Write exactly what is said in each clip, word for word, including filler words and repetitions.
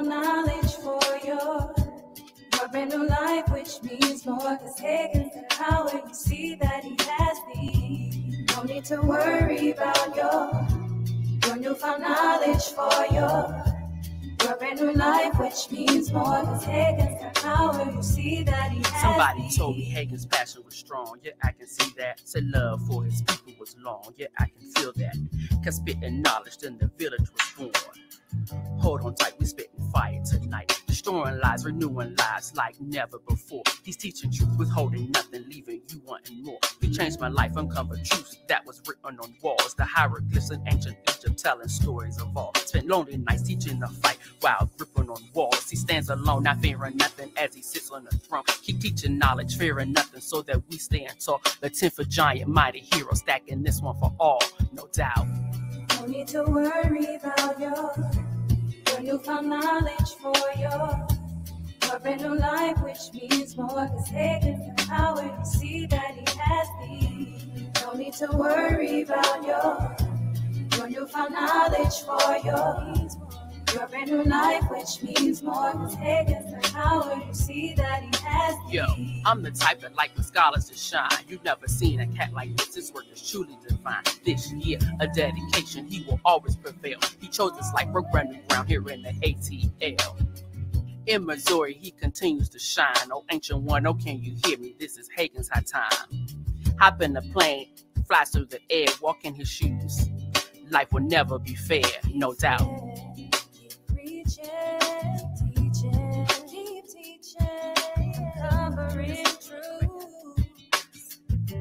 newfound knowledge for your, your brand new life, which means more. Cause Hagins the power, you see that he has me. No need to worry about your, your newfound knowledge for your, your brand new life, which means more. Cause Hagins the power, you see that he has Somebody me. told me Hagins' passion was strong. Yeah, I can see that. Said love for his people was long. Yeah, I can feel that. Cause spitting knowledge, then the village was born. Hold on tight, we spitting fire tonight. Destroying lies, renewing lives like never before. He's teaching truth, withholding nothing, leaving you wanting more. He changed my life, uncovered truths that was written on walls. The hieroglyphs in ancient Egypt telling stories of all. Spent lonely nights teaching the fight while gripping on walls. He stands alone, not fearing nothing as he sits on the throne. Keep teaching knowledge, fearing nothing so that we stand tall. The ten-foot giant, mighty hero, stacking this one for all, no doubt. No need to worry about your, your newfound knowledge for your, your brand new life, which means more. Cause Hagins the power, you see that he has me. No need to worry about your, your newfound knowledge for your, your brand new life, which means more. Cause Hagins the power, you see that he has me. Yo, I'm the type that like the scholars to shine. You've never seen a cat like this. His work is truly divine. This year, a dedication, he will always prevail. He chose this life, broke brand new ground here in the A T L. In Missouri, he continues to shine. Oh, ancient one, oh, can you hear me? This is Hagins' high time. Hop in the plane, flies through the air, walk in his shoes. Life will never be fair, no doubt. Preaching, teaching, keep teaching, covering truth,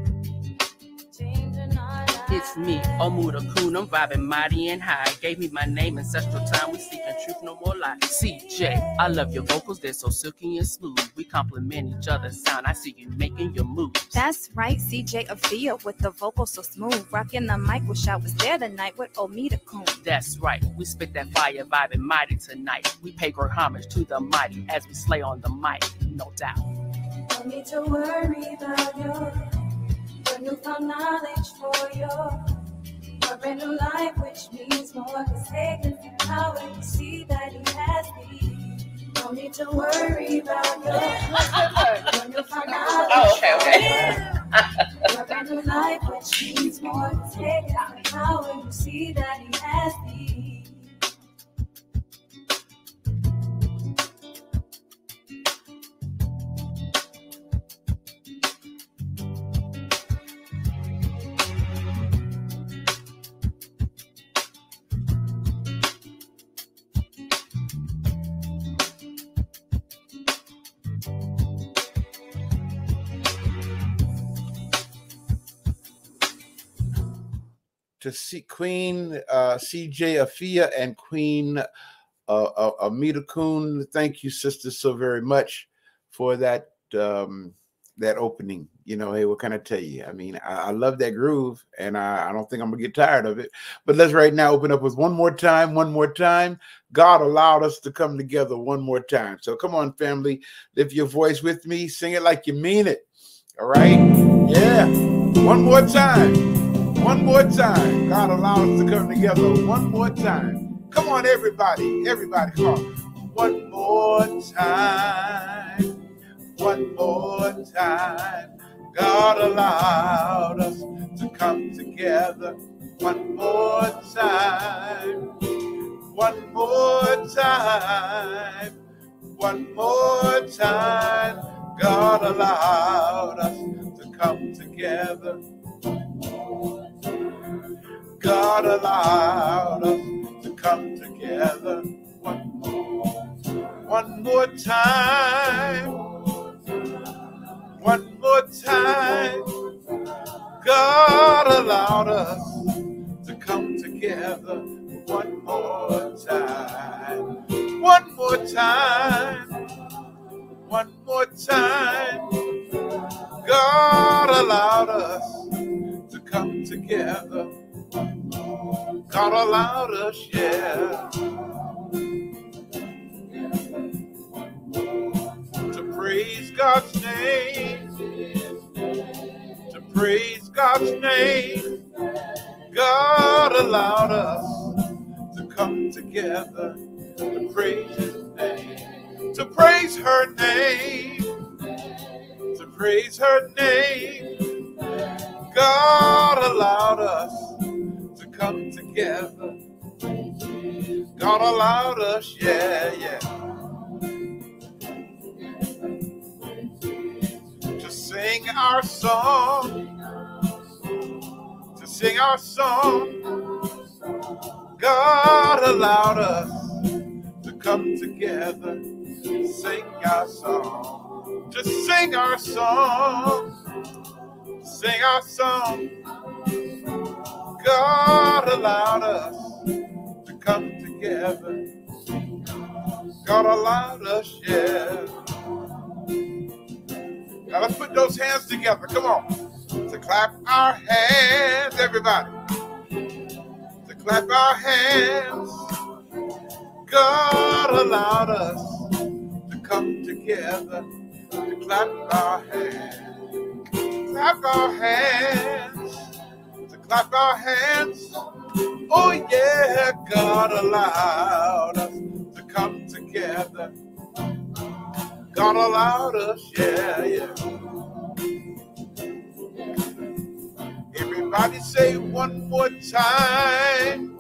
changing our lives. It's me, Omuda Kun, I'm vibing mighty and high. Gave me my name, ancestral time, we seeking truth, no more lies. C J, I love your vocals, they're so silky and smooth. We complement each other's sound, I see you making your moves. That's right, C J Afia with the vocals so smooth. Rocking the mic, wish I was there tonight with Omida Kun. That's right, we spit that fire vibing mighty tonight. We pay great homage to the mighty as we slay on the mic, no doubt. No need to worry about your, your newfound knowledge for your, your brand new life, which means more. Cause Hagins the power, you see that he has me. No need to worry about your, your newfound knowledge. Oh, okay, okay. Your brand new life, which means more. Cause Hagins the power, you see that he has me. To see Queen uh, C J Afia and Queen uh, uh, Omida Kun, thank you, sisters, so very much for that um, that opening. You know, hey, what can I tell you? I mean, I, I love that groove, and I, I don't think I'm gonna get tired of it. But let's right now open up with one more time, one more time. God allowed us to come together one more time. So come on, family, lift your voice with me, sing it like you mean it. All right, yeah, one more time. One more time. God allow us to come together one more time. Come on, everybody. Everybody, come on. One more time. One more time. God allowed us to come together one more time. One more time. One more time. God allowed us to come together. God allowed us to come together one more, one more time, one more time. God allowed us to come together one more time, one more time, one more time. God allowed us to come together. God allowed us, yeah, to praise God's name, to praise God's name. God allowed us to come together to praise his name, to praise her name, to praise her name. God allowed us to come together. God allowed us, yeah, yeah, to sing our song, to sing our song. God allowed us to come together, sing our song, to sing our song, sing our song. God allowed us to come together. God allowed us, yeah. Now let's put those hands together. Come on. To clap our hands, everybody. To clap our hands. God allowed us to come together. To clap our hands. Clap our hands. To clap our hands. Oh yeah, God allowed us to come together. God allowed us, yeah, yeah. Everybody say one more time.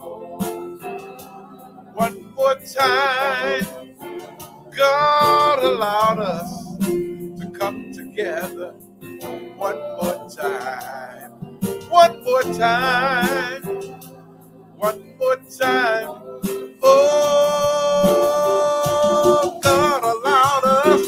One more time. God allowed us to come together. One more time. One more time. One more time. Oh, God allowed us.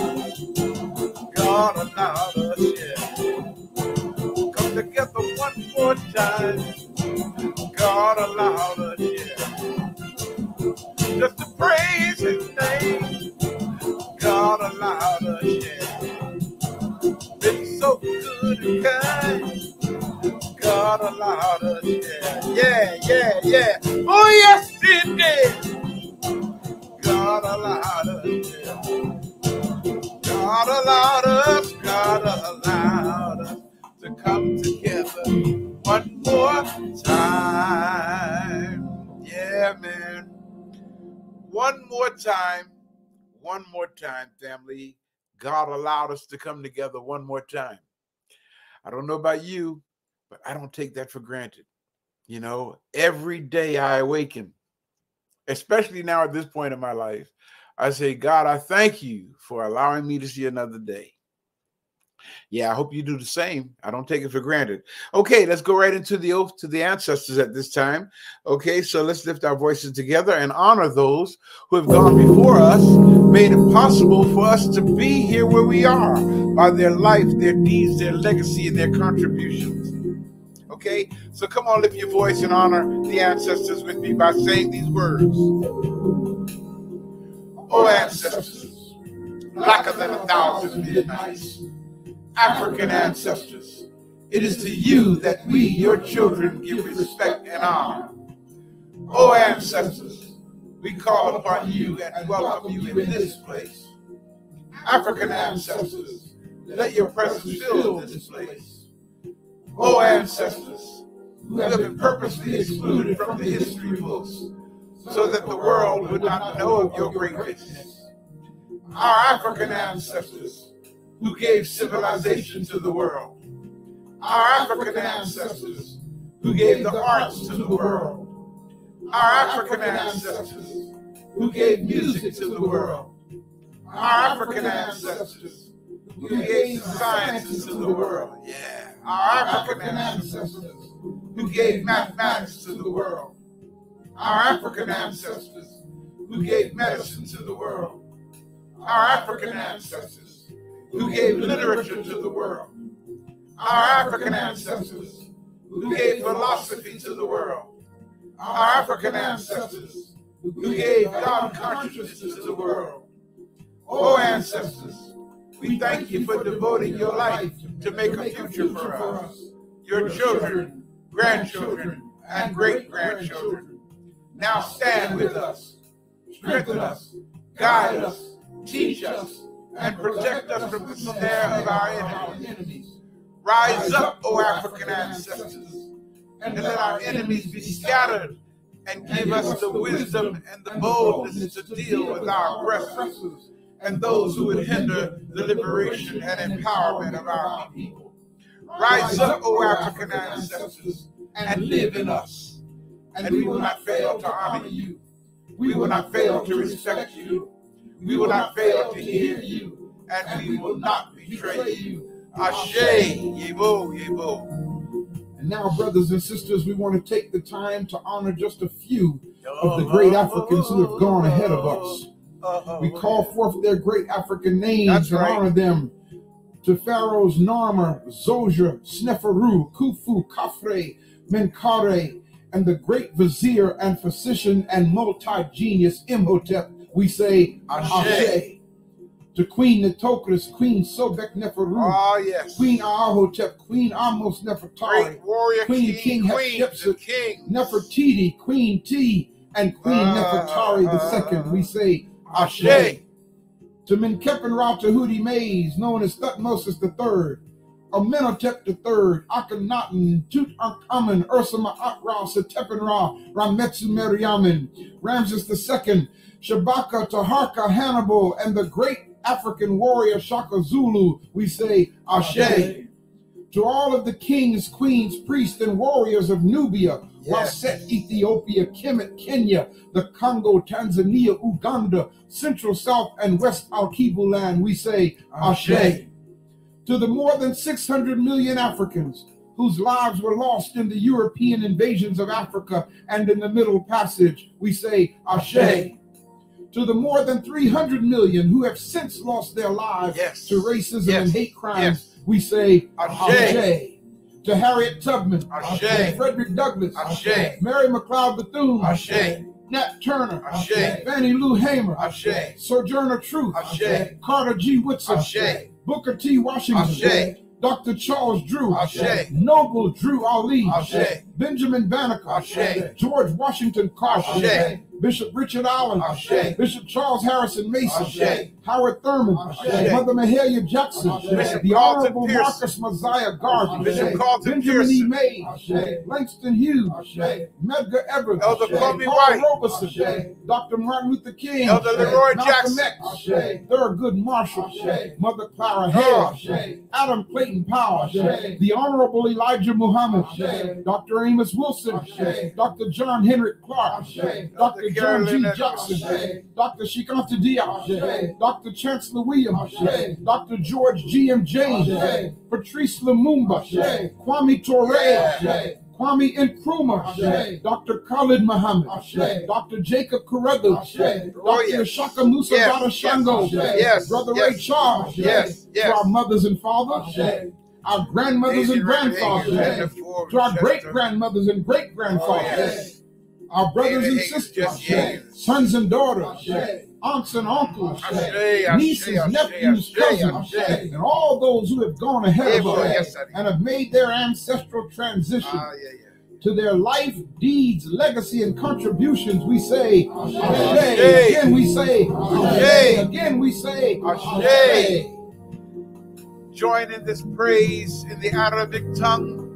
God allowed us, yeah. Come together one more time. God allowed us, yeah. Just to praise his name. God allowed us, yeah. Been so good and kind. God allowed us, yeah. Yeah, yeah, yeah. Oh, yes, he did. God allowed us, yeah. God allowed us, God allowed us to come together one more time. Yeah, man. One more time. One more time, family. God allowed us to come together one more time. I don't know about you, but I don't take that for granted. You know, every day I awaken, especially now at this point in my life, I say, God, I thank you for allowing me to see another day. Yeah, I hope you do the same. I don't take it for granted. Okay, let's go right into the oath to the ancestors at this time. Okay, so let's lift our voices together and honor those who have gone before us, made it possible for us to be here where we are by their life, their deeds, their legacy, and their contributions. Okay, so come on, lift your voice and honor the ancestors with me by saying these words. Oh, ancestors, blacker than a thousand midnights, African ancestors, it is to you that we, your children, give respect and honor. Oh, ancestors, we call upon you and welcome you in this place. African ancestors, let your presence fill this place. Oh, ancestors, who have been purposely excluded from the history books so that the world would not know of your greatness. Our African ancestors, who gave civilization to the world. Our African ancestors, who gave the arts to the world. Our African ancestors, who gave music to the world. Our African ancestors, who gave sciences to the world. Yeah. Our African ancestors, who gave mathematics to the world. Our African ancestors, who gave medicine to the world. Our African ancestors, who gave literature to the world. Our African ancestors, who gave philosophy to the world. Our African ancestors, who gave God consciousness to the world. Oh, ancestors, we thank you for devoting your life to make a future for us, your children, grandchildren, and great-grandchildren. Now stand with us, strengthen us, guide us, teach us, and protect us from the snare of our enemies. Rise up, O African ancestors, and let our enemies be scattered and give us the wisdom and the boldness to deal with our oppressors and those who would hinder the liberation and empowerment of our people. Rise up, O African ancestors, and live in us, and we will not fail to honor you. We will not fail to respect you. We will not fail to hear you, and we will not betray you. Ashe, Yebo, Yebo. And now, brothers and sisters, we want to take the time to honor just a few of the great Africans who have gone ahead of us. We call forth their great African names That's and right. honor them. To pharaohs Narmer, Zoja, Sneferu, Khufu, Khafre, Menkaure, and the great vizier and physician and multi-genius Imhotep, we say Ashe. Ashe. To Queen Nitocris, Queen Sobek Neferu, Oh, yes. Queen Ahotep, Queen Amos Nefertari, Great warrior, Queen king, King queen, Hatshepsut, king. Nefertiti, Queen T, and Queen Uh, Nefertari the uh, second, we say Ashe. Ashe. To Menkepen Ra Tahuti Mays, known as Thutmoses the third, Amenhotep the third, Akhenaten, Tutankhamun, Ursama Akra, Setepen Ra, Rametsu Meriamen, Ramses the second, Shabaka, Taharka, Hannibal, and the great African warrior Shaka Zulu, we say Ashe. To all of the kings, queens, priests, and warriors of Nubia, Yes. Waset, Ethiopia, Kemet, Kenya, the Congo, Tanzania, Uganda, Central, South, and West Al-Kibu land, we say Ashe. To the more than six hundred million Africans whose lives were lost in the European invasions of Africa and in the Middle Passage, we say Ashe. To the more than three hundred million who have since lost their lives Yes. to racism Yes. and hate crimes, Yes. we say Ashe. Ashe. To Harriet Tubman, Ashe. Frederick Douglass, Ashe. Mary McLeod Bethune, Ashe. Nat Turner, Ashe. Fannie Lou Hamer, Ashe. Sojourner Truth, Ashe. Carter G. Woodson, Ashe. Booker T. Washington, Ashe. Doctor Charles Drew, Ashe. Noble Drew Ali, Ashe. Benjamin Banneker, Ashe. George Washington Carver, Ashe. Bishop Richard Allen, Ashe. Bishop Charles Harrison Mason, Ashe. Howard Thurman, Ashe. Mother Mahalia Jackson, Ashe. Bishop the Carlton Honorable Pearson. Marcus Mosiah Garvey, Bishop Carlton Benjamin E. Pearson. May, Langston Hughes, Medgar Evers, Elder Columbia Paul White. Robeson, Doctor Martin Luther King, Elder Leroy Malcolm Jackson. X, Thurgood Marshall, Mother Clara Hare, Adam Clayton Powell, the Honorable Elijah Muhammad, Doctor Amos Wilson, Doctor John Henrik Clark, Doctor John G. Carolyn Jackson, Edwards. Doctor Shikanta Diop, Doctor Chancellor Williams, Doctor George G. M. James, Patrice Lumumba, Kwame Ture, Kwame Nkrumah, Doctor Khalid Muhammad, Doctor Jacob Carruthers, Doctor Oh, yes. Shaka Musa Yes, Bada Shango, yes, yes, Brother yes. Ray Charles, Yes, yes. to our mothers and fathers, our grandmothers and Asian grandfathers, Reverend Hagen, to our Chester. great grandmothers and great grandfathers, Oh, yes. our brothers and Hagen, sisters, just Hagens. sons and daughters, aunts and uncles, Ashe, Ashe, nieces, Ashe, nephews, Ashe, cousins, Ashe. and all those who have gone ahead of Yeah, boy, us yes, sir. and have made their ancestral transition Ah, yeah, yeah. to their life, deeds, legacy, and contributions, we say, Ashe. Ashe. Again, we say, Ashe. Ashe. Again, we say, Ashe. Ashe. Join in this praise in the Arabic tongue.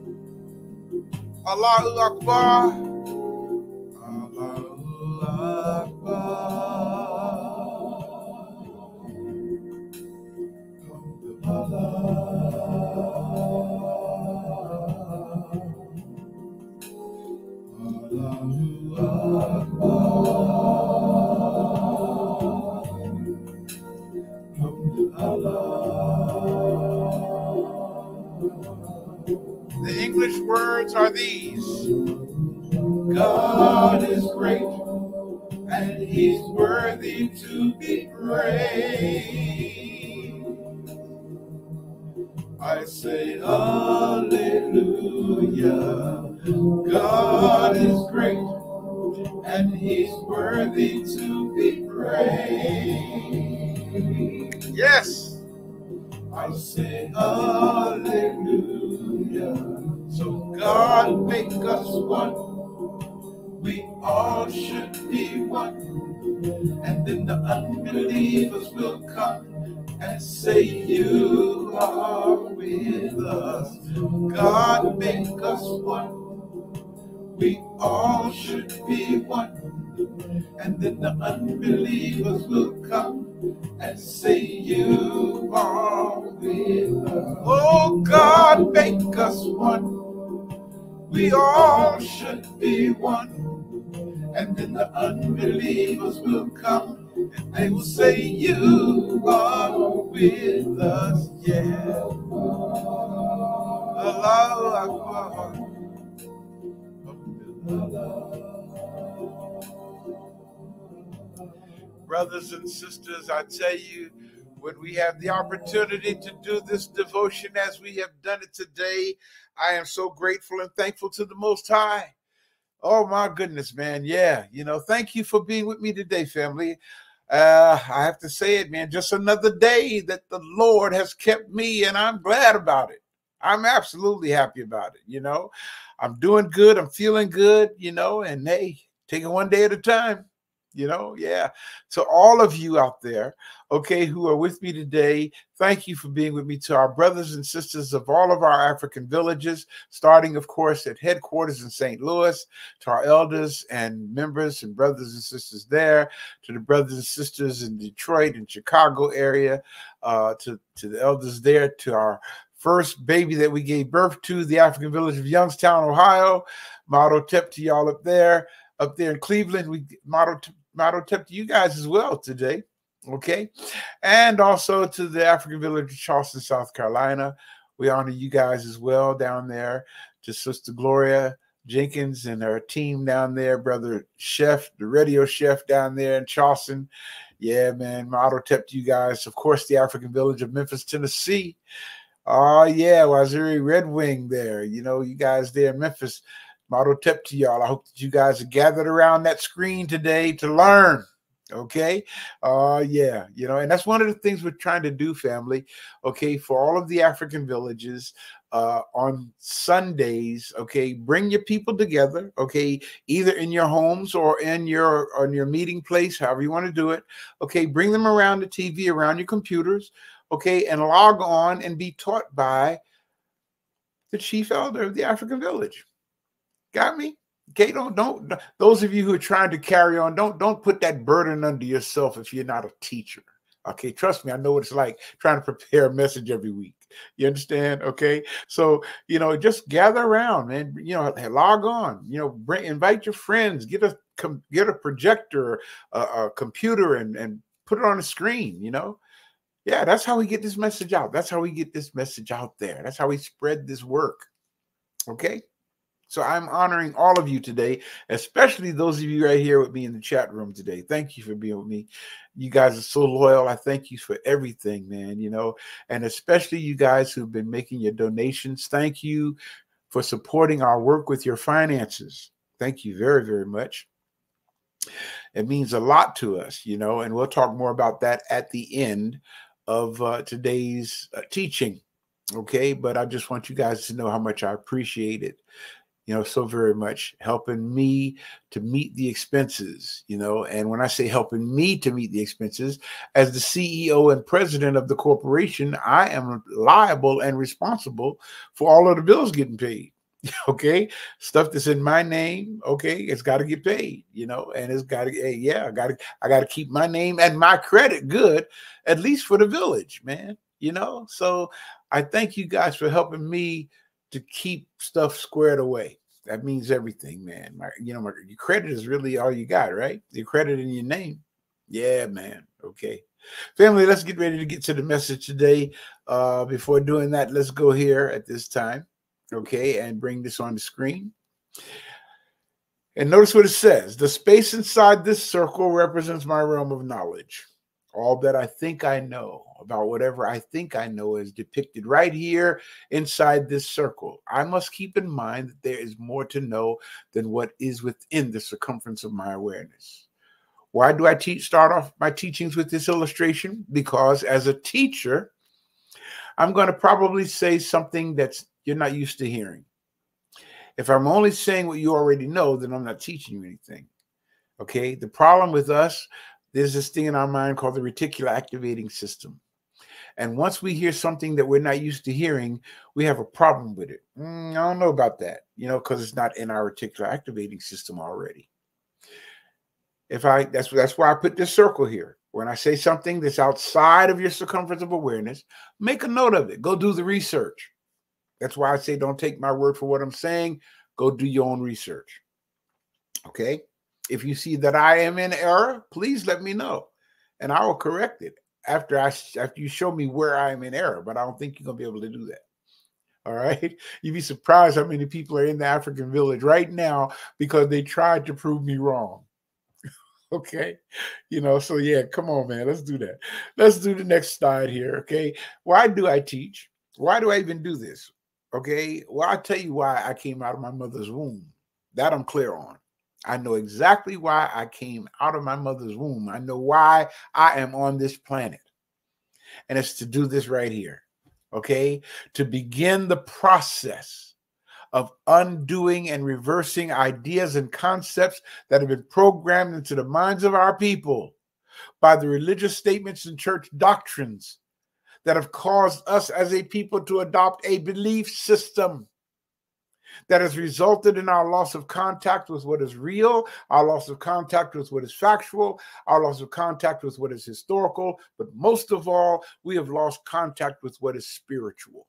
Allahu Akbar. Allahu Akbar. The English words are these. God is great and he's worthy to be praised. I say hallelujah. God is great and he's worthy to be praised. Yes. I say hallelujah. So God make us one. We all should be one. And then the unbelievers will come and say you are with us. God make us one. We all should be one. And then the unbelievers will come and say, you are with us. Oh God, make us one. We all should be one. And then the unbelievers will come and they will say, you are with us. Yeah. Allahu Akbar. Brothers and sisters, I tell you, when we have the opportunity to do this devotion as we have done it today, I am so grateful and thankful to the Most High. Oh, my goodness, man. Yeah, you know, thank you for being with me today, family. Uh, I have to say it, man, just another day that the Lord has kept me, and I'm glad about it. I'm absolutely happy about it, you know. I'm doing good. I'm feeling good, you know, and hey, take it one day at a time. You know, yeah. So all of you out there, okay, who are with me today, thank you for being with me. To our brothers and sisters of all of our African villages, starting, of course, at headquarters in Saint Louis, to our elders and members and brothers and sisters there, to the brothers and sisters in Detroit and Chicago area, uh, to, to the elders there, to our first baby that we gave birth to, the African village of Youngstown, Ohio. Motto tip to y'all up there. Up there in Cleveland, we motto motto tip to you guys as well today, okay? And also to the African village of Charleston, South Carolina. We honor you guys as well down there. To Sister Gloria Jenkins and her team down there, Brother Chef, the radio chef down there in Charleston. Yeah, man, motto tip to you guys. Of course, the African village of Memphis, Tennessee. Oh, yeah, Waziri Red Wing there. You know, you guys there in Memphis. Motto tip to y'all. I hope that you guys are gathered around that screen today to learn. Okay. Uh, yeah, you know, and that's one of the things we're trying to do, family. Okay. For all of the African villages uh, on Sundays. Okay. Bring your people together. Okay. Either in your homes or in your, on your meeting place, however you want to do it. Okay. Bring them around the T V, around your computers. Okay. And log on and be taught by the chief elder of the African village. Got me? Okay, don't don't those of you who are trying to carry on, don't don't put that burden under yourself if you're not a teacher. Okay, trust me, I know what it's like trying to prepare a message every week. You understand? Okay, so you know, just gather around, man. You know, log on. You know, bring invite your friends. Get a get a projector, a, a computer, and and put it on the screen. You know, yeah, that's how we get this message out. That's how we get this message out there. That's how we spread this work. Okay. So I'm honoring all of you today, especially those of you right here with me in the chat room today. Thank you for being with me. You guys are so loyal. I thank you for everything, man, you know, and especially you guys who've been making your donations. Thank you for supporting our work with your finances. Thank you very, very much. It means a lot to us, you know, and we'll talk more about that at the end of uh, today's uh, teaching. Okay, but I just want you guys to know how much I appreciate it. You know, so very much, helping me to meet the expenses, you know, and when I say helping me to meet the expenses, as the C E O and president of the corporation, I am liable and responsible for all of the bills getting paid. Okay, stuff that's in my name, okay, it's got to get paid, you know, and it's got to, hey, yeah, I got to, I got to keep my name and my credit good, at least for the village, man, you know. So I thank you guys for helping me to keep stuff squared away. That means everything, man. My, you know, my, your credit is really all you got, right? Your credit in your name. Yeah, man. Okay. Family, let's get ready to get to the message today. Uh, before doing that, let's go here at this time, okay, and bring this on the screen. And notice what it says. The space inside this circle represents my realm of knowledge. All that I think I know about whatever I think I know is depicted right here inside this circle. I must keep in mind that there is more to know than what is within the circumference of my awareness. Why do I teach, start off my teachings with this illustration? Because as a teacher, I'm going to probably say something that's you're not used to hearing. If I'm only saying what you already know, then I'm not teaching you anything. Okay? The problem with us, there's this thing in our mind called the reticular activating system. And once we hear something that we're not used to hearing, we have a problem with it. Mm, I don't know about that, you know, because it's not in our reticular activating system already. If I, that's, that's why I put this circle here. When I say something that's outside of your circumference of awareness, make a note of it. Go do the research. That's why I say don't take my word for what I'm saying. Go do your own research. Okay? If you see that I am in error, please let me know, and I will correct it after I after you show me where I am in error. But I don't think you're gonna be able to do that. All right? You'd be surprised how many people are in the African village right now because they tried to prove me wrong. Okay, you know, so yeah, come on, man, let's do that. Let's do the next slide here. Okay, why do I teach? Why do I even do this? Okay, well, I'll tell you why I came out of my mother's womb. That I'm clear on. I know exactly why I came out of my mother's womb. I know why I am on this planet. And it's to do this right here. Okay, to begin the process of undoing and reversing ideas and concepts that have been programmed into the minds of our people by the religious statements and church doctrines that have caused us as a people to adopt a belief system that has resulted in our loss of contact with what is real, our loss of contact with what is factual, our loss of contact with what is historical, but most of all, we have lost contact with what is spiritual.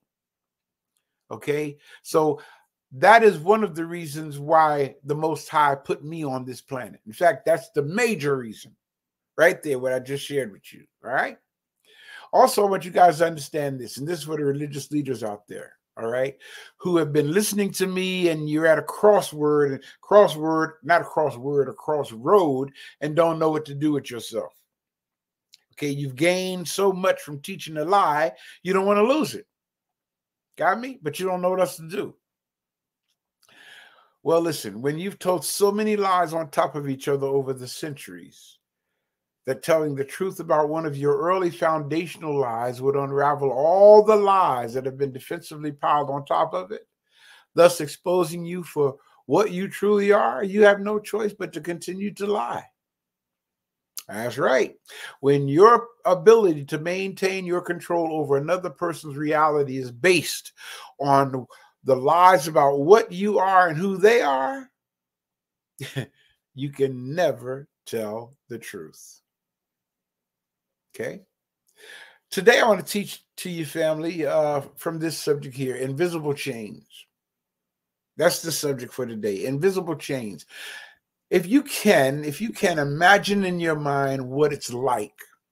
Okay, so that is one of the reasons why the Most High put me on this planet. In fact, that's the major reason right there, what I just shared with you. All right. Also, I want you guys to understand this, and this is for the religious leaders out there, all right, who have been listening to me and you're at a crossword, crossword, not a crossword, a crossroad, and don't know what to do with yourself. Okay. You've gained so much from teaching a lie, you don't want to lose it. Got me? But you don't know what else to do. Well, listen, when you've told so many lies on top of each other over the centuries, that telling the truth about one of your early foundational lies would unravel all the lies that have been defensively piled on top of it, thus exposing you for what you truly are, you have no choice but to continue to lie. That's right. When your ability to maintain your control over another person's reality is based on the lies about what you are and who they are, you can never tell the truth. Okay. Today, I want to teach to you, family, uh, from this subject here, invisible chains. That's the subject for today, invisible chains. If you can, if you can imagine in your mind what it's like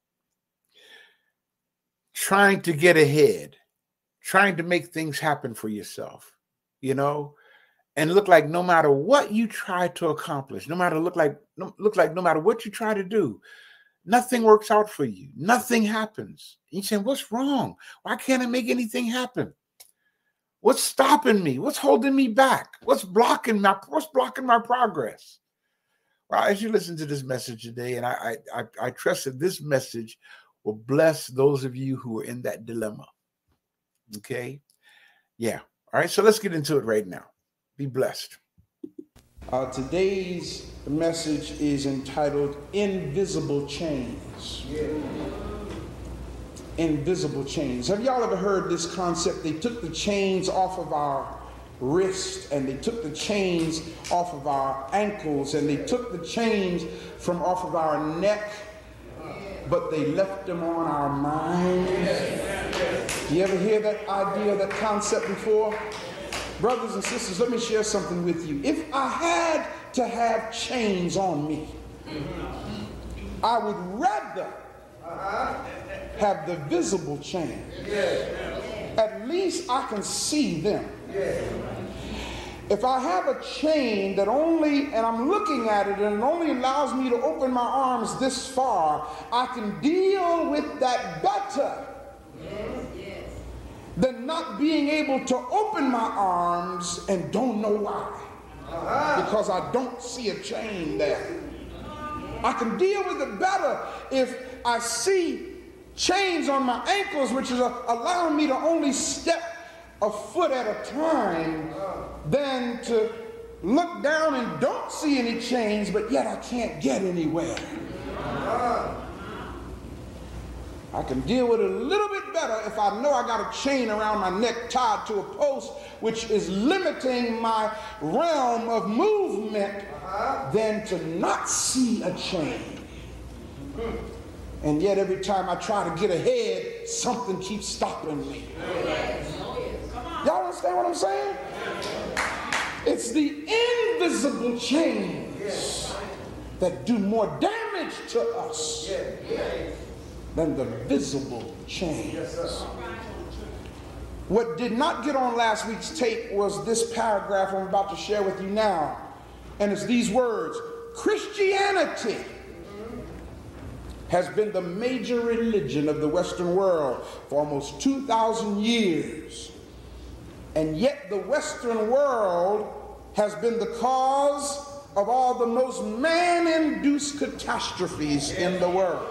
trying to get ahead, trying to make things happen for yourself, you know, and look like no matter what you try to accomplish, no matter look like look like no matter what you try to do, nothing works out for you. Nothing happens. And you're saying, what's wrong? Why can't I make anything happen? What's stopping me? What's holding me back? What's blocking my what's blocking my progress? Well, as you listen to this message today, and I I I trust that this message will bless those of you who are in that dilemma. Okay? Yeah. All right. So let's get into it right now. Be blessed. Uh, today's message is entitled Invisible Chains. Yeah. Invisible chains. Have y'all ever heard this concept? They took the chains off of our wrist, and they took the chains off of our ankles, and they took the chains from off of our neck, but they left them on our minds. You ever hear that idea, that concept before? Brothers and sisters, let me share something with you. If I had to have chains on me, I would rather have the visible chain. At least I can see them. If I have a chain that only, and I'm looking at it, and it only allows me to open my arms this far, I can deal with that better than not being able to open my arms and don't know why. Because I don't see a chain there. I can deal with it better if I see chains on my ankles, which is a, allowing me to only step a foot at a time, than to look down and don't see any chains, but yet I can't get anywhere. I can deal with it a little bit better if I know I got a chain around my neck tied to a post which is limiting my realm of movement uh-huh. than to not see a chain. And yet every time I try to get ahead, something keeps stopping me. Y'all understand what I'm saying? It's the invisible chains that do more damage to us than the visible chains. What did not get on last week's tape was this paragraph I'm about to share with you now. And it's these words: Christianity has been the major religion of the Western world for almost two thousand years. And yet the Western world has been the cause of all the most man-induced catastrophes in the world.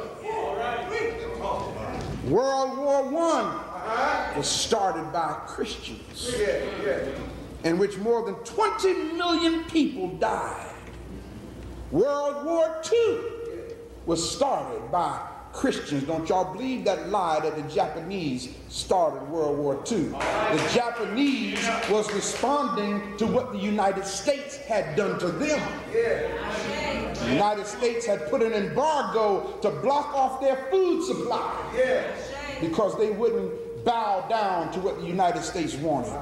World War One was started by Christians, in which more than twenty million people died. World War Two was started by Christians. Don't y'all believe that lie that the Japanese started World War Two. The Japanese was responding to what the United States had done to them. The United States had put an embargo to block off their food supply because they wouldn't bow down to what the United States wanted.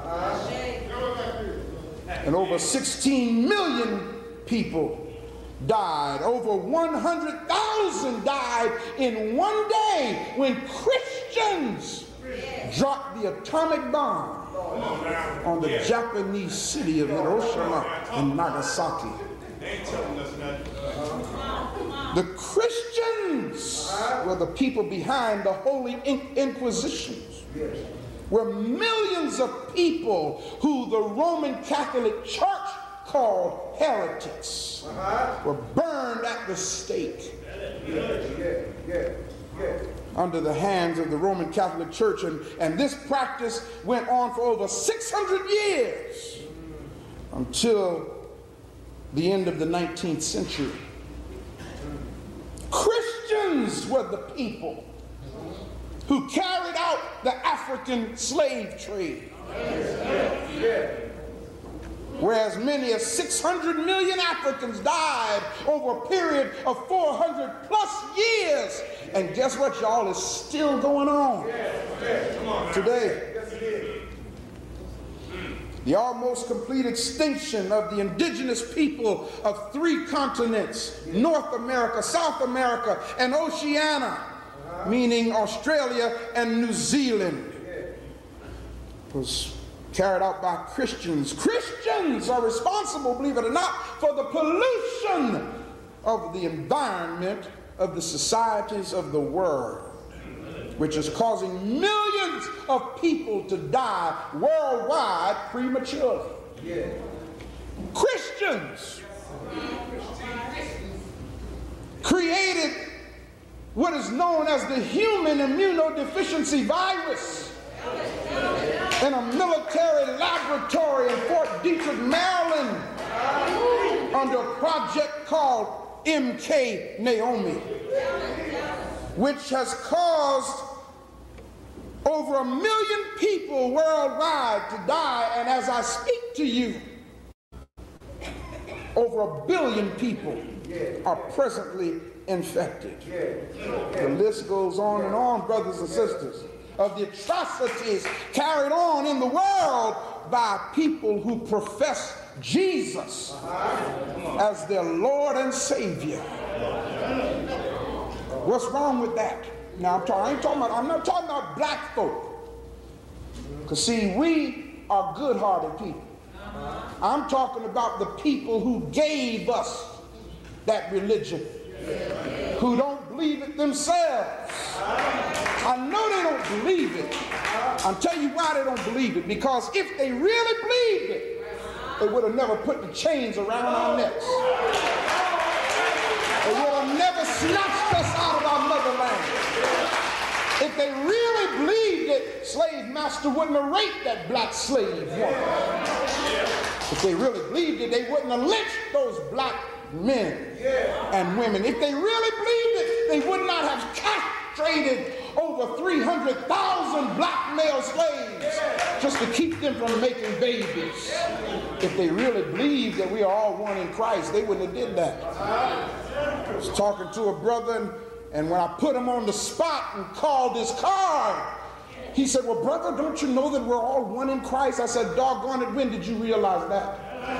And over sixteen million people died. Over one hundred thousand died in one day when Christians dropped the atomic bomb on the Japanese city of Hiroshima and Nagasaki. The Christians were the people behind the Holy Inquisitions, were millions of people who the Roman Catholic Church called heretics uh-huh. were burned at the stake yeah, yeah, yeah, yeah. under the hands of the Roman Catholic Church, and, and this practice went on for over six hundred years until the end of the nineteenth century. Christians were the people who carried out the African slave trade. Yeah, yeah. Where as many as six hundred million Africans died over a period of four hundred plus years. And guess what, y'all? It's still going on today. The almost complete extinction of the indigenous people of three continents, North America, South America, and Oceania, meaning Australia and New Zealand, was carried out by Christians. Christians are responsible, believe it or not, for the pollution of the environment of the societies of the world, which is causing millions of people to die worldwide prematurely. Yeah. Christians created what is known as the human immunodeficiency virus in a military laboratory in Fort Detrick, Maryland, under a project called M K Naomi, which has caused over a million people worldwide to die, and as I speak to you, over a billion people are presently infected. The list goes on and on, brothers and sisters, of the atrocities carried on in the world by people who profess Jesus as their Lord and Savior. What's wrong with that? Now I'm talking, I ain't talking about, I'm not talking about black folk. Because see, we are good-hearted people. I'm talking about the people who gave us that religion, who don't believe it themselves. I know they don't believe it. I'll tell you why they don't believe it. Because if they really believed it, they would have never put the chains around our necks. They would have never snatched us out of our motherland. If they really believed it, slave master wouldn't have raped that black slave woman. If they really believed it, they wouldn't have lynched those black men and women. If they really believed it, they would not have castrated over over three hundred thousand black male slaves just to keep them from making babies. If they really believed that we are all one in Christ, they wouldn't have did that. I was talking to a brother, and, and when I put him on the spot and called his card, he said, well, brother, don't you know that we're all one in Christ? I said, doggone it, when did you realize that?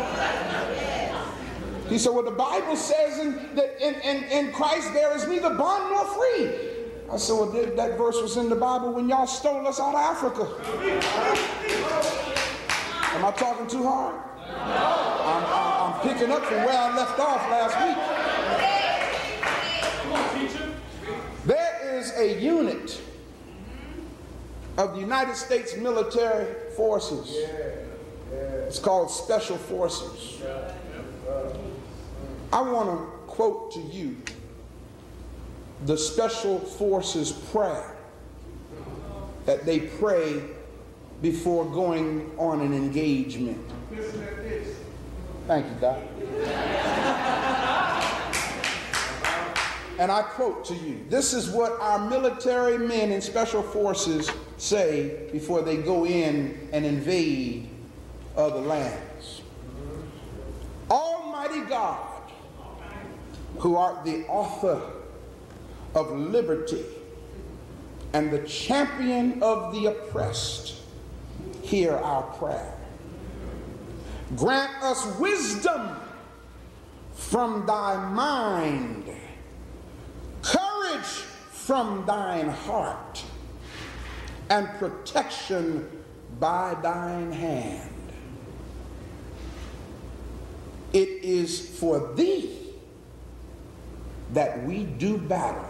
He said, well, the Bible says in, that in, in, in Christ there is neither bond nor free. I said, well, that, that verse was in the Bible when y'all stole us out of Africa. Am I talking too hard? I'm, I'm, I'm picking up from where I left off last week. There is a unit of the United States military forces. It's called Special Forces. I want to quote to you the Special Forces prayer that they pray before going on an engagement. Thank you, Doc. And I quote to you, this is what our military men in Special Forces say before they go in and invade other lands. Almighty God, who art the author of liberty and the champion of the oppressed, hear our prayer. Grant us wisdom from thy mind, courage from thine heart, and protection by thine hand. It is for thee that we do battle,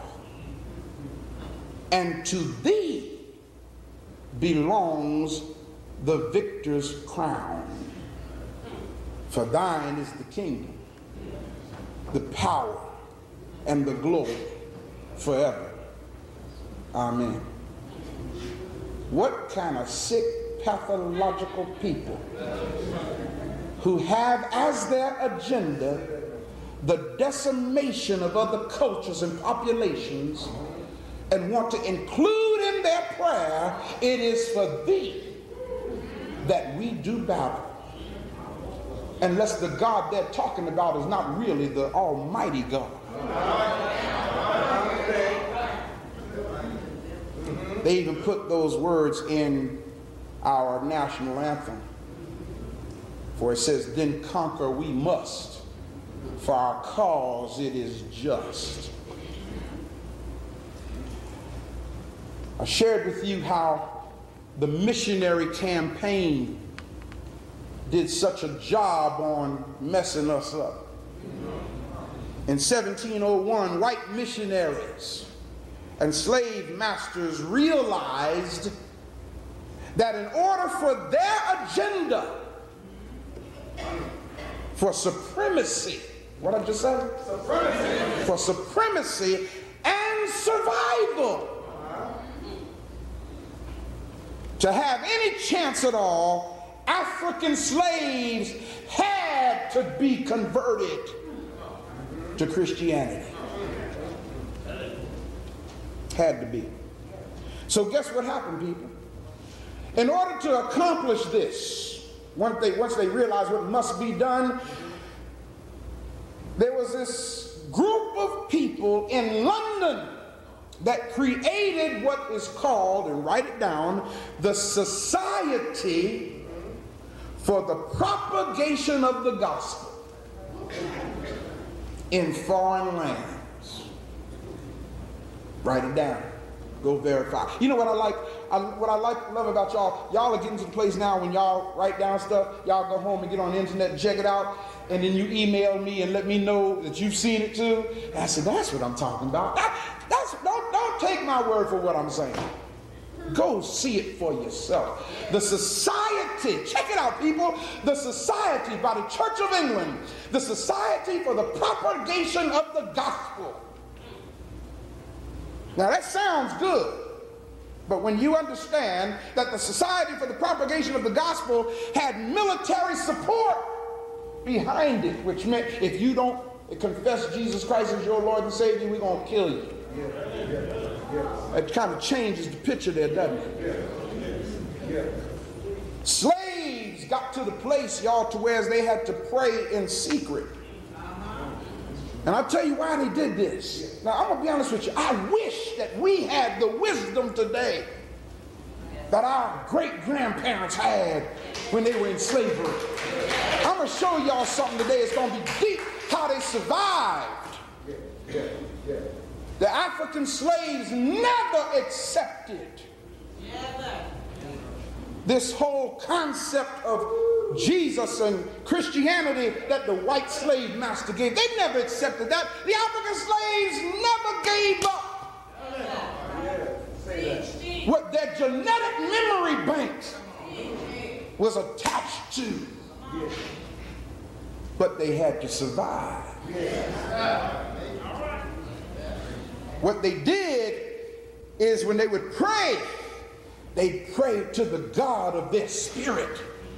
and to thee belongs the victor's crown. For thine is the kingdom, the power, and the glory forever. Amen. What kind of sick, pathological people who have as their agenda the decimation of other cultures and populations and want to include in their prayer, it is for thee that we do battle. Unless the God they're talking about is not really the Almighty God. They even put those words in our national anthem. For it says, then conquer we must, for our cause it is just. I shared with you how the missionary campaign did such a job on messing us up. In seventeen oh one, white missionaries and slave masters realized that in order for their agenda for supremacy, what I just said? Supremacy. For supremacy and survival, to have any chance at all, African slaves had to be converted to Christianity. Had to be. So guess what happened, people? In order to accomplish this, once they, once they realized what must be done, there was this group of people in London that created what is called, and write it down, the Society for the Propagation of the Gospel in Foreign Lands. Write it down. Go verify. You know what I like? I, what I like, love about y'all, y'all are getting to the place now when y'all write down stuff, y'all go home and get on the internet and check it out, and then you email me and let me know that you've seen it too. And I said, that's what I'm talking about. That, that's, don't, don't take my word for what I'm saying. Go see it for yourself. The Society, check it out, people. The Society by the Church of England, the Society for the Propagation of the Gospel. Now that sounds good, but when you understand that the Society for the Propagation of the Gospel had military support behind it, which meant if you don't confess Jesus Christ as your Lord and Savior, we're going to kill you. It kind of changes the picture there, doesn't it? Slaves got to the place, y'all, to where they had to pray in secret. And I'll tell you why they did this. Now, I'm going to be honest with you. I wish that we had the wisdom today that our great-grandparents had when they were in slavery. I'm going to show y'all something today. It's going to be deep how they survived. The African slaves never accepted this whole concept of Jesus and Christianity that the white slave master gave. They never accepted that. The African slaves never gave up what their genetic memory banks was attached to. But they had to survive. What they did is when they would pray, they prayed to the God of their spirit.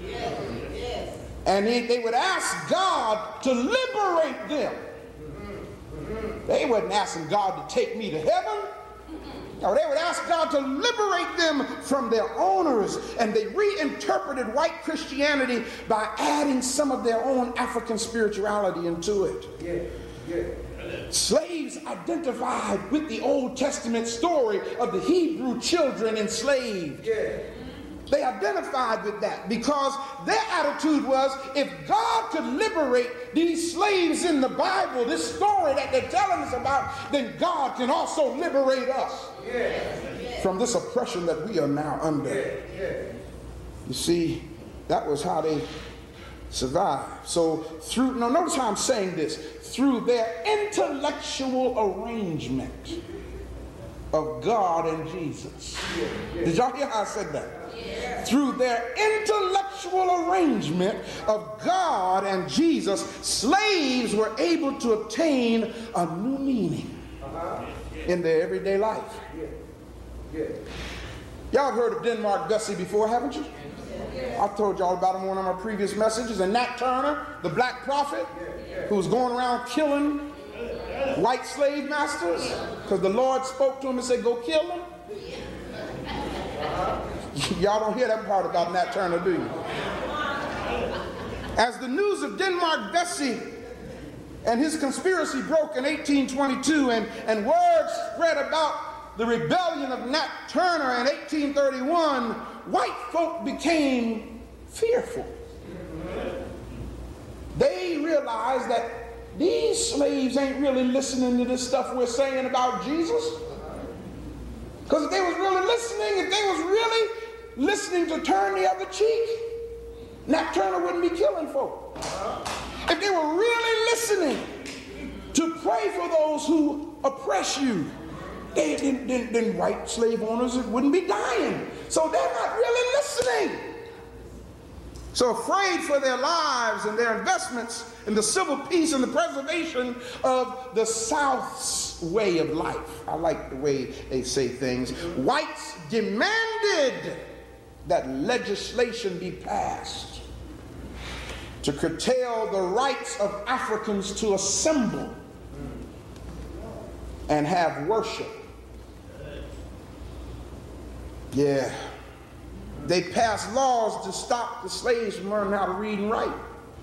And he, they would ask God to liberate them. They wasn't asking God to take me to heaven. No, they would ask God to liberate them from their owners. And they reinterpreted white Christianity by adding some of their own African spirituality into it. Yeah, yeah. Slaves identified with the Old Testament story of the Hebrew children enslaved. Yeah. They identified with that because their attitude was, if God could liberate these slaves in the Bible, this story that they're telling us about, then God can also liberate us yeah. from this oppression that we are now under. Yeah. Yeah. You see, that was how they survived. So through, now notice how I'm saying this, through their intellectual arrangement of God and Jesus. Did y'all hear how I said that? Yeah. Through their intellectual arrangement of God and Jesus, slaves were able to obtain a new meaning uh-huh. in their everyday life. Yeah. Yeah. Y'all have heard of Denmark Vesey before, haven't you? I told y'all about him in one of my previous messages. And Nat Turner, the black prophet, who was going around killing white slave masters because the Lord spoke to him and said, go kill them. Y'all don't hear that part about Nat Turner, do you? As the news of Denmark Vesey and his conspiracy broke in eighteen twenty-two, and, and word spread about the rebellion of Nat Turner in eighteen thirty-one, white folk became fearful. They realized that these slaves ain't really listening to this stuff we're saying about Jesus. Because if they was really listening, if they was really listening to turn the other cheek, Nat Turner wouldn't be killing folk. If they were really listening to pray for those who oppress you, they, then, then, then white slave owners wouldn't be dying. So they're not really listening. So afraid for their lives and their investments in the civil peace and the preservation of the South's way of life. I like the way they say things. Whites demanded that legislation be passed to curtail the rights of Africans to assemble and have worship. Yeah. They passed laws to stop the slaves from learning how to read and write.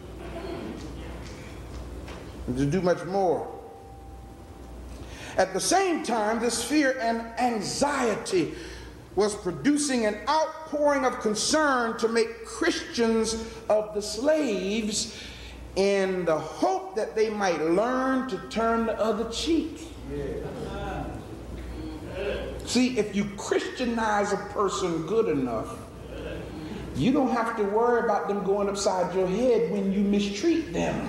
And to do much more. At the same time, this fear and anxiety was producing an outpouring of concern to make Christians of the slaves in the hope that they might learn to turn the other cheek. Yeah. See, if you Christianize a person good enough, you don't have to worry about them going upside your head when you mistreat them.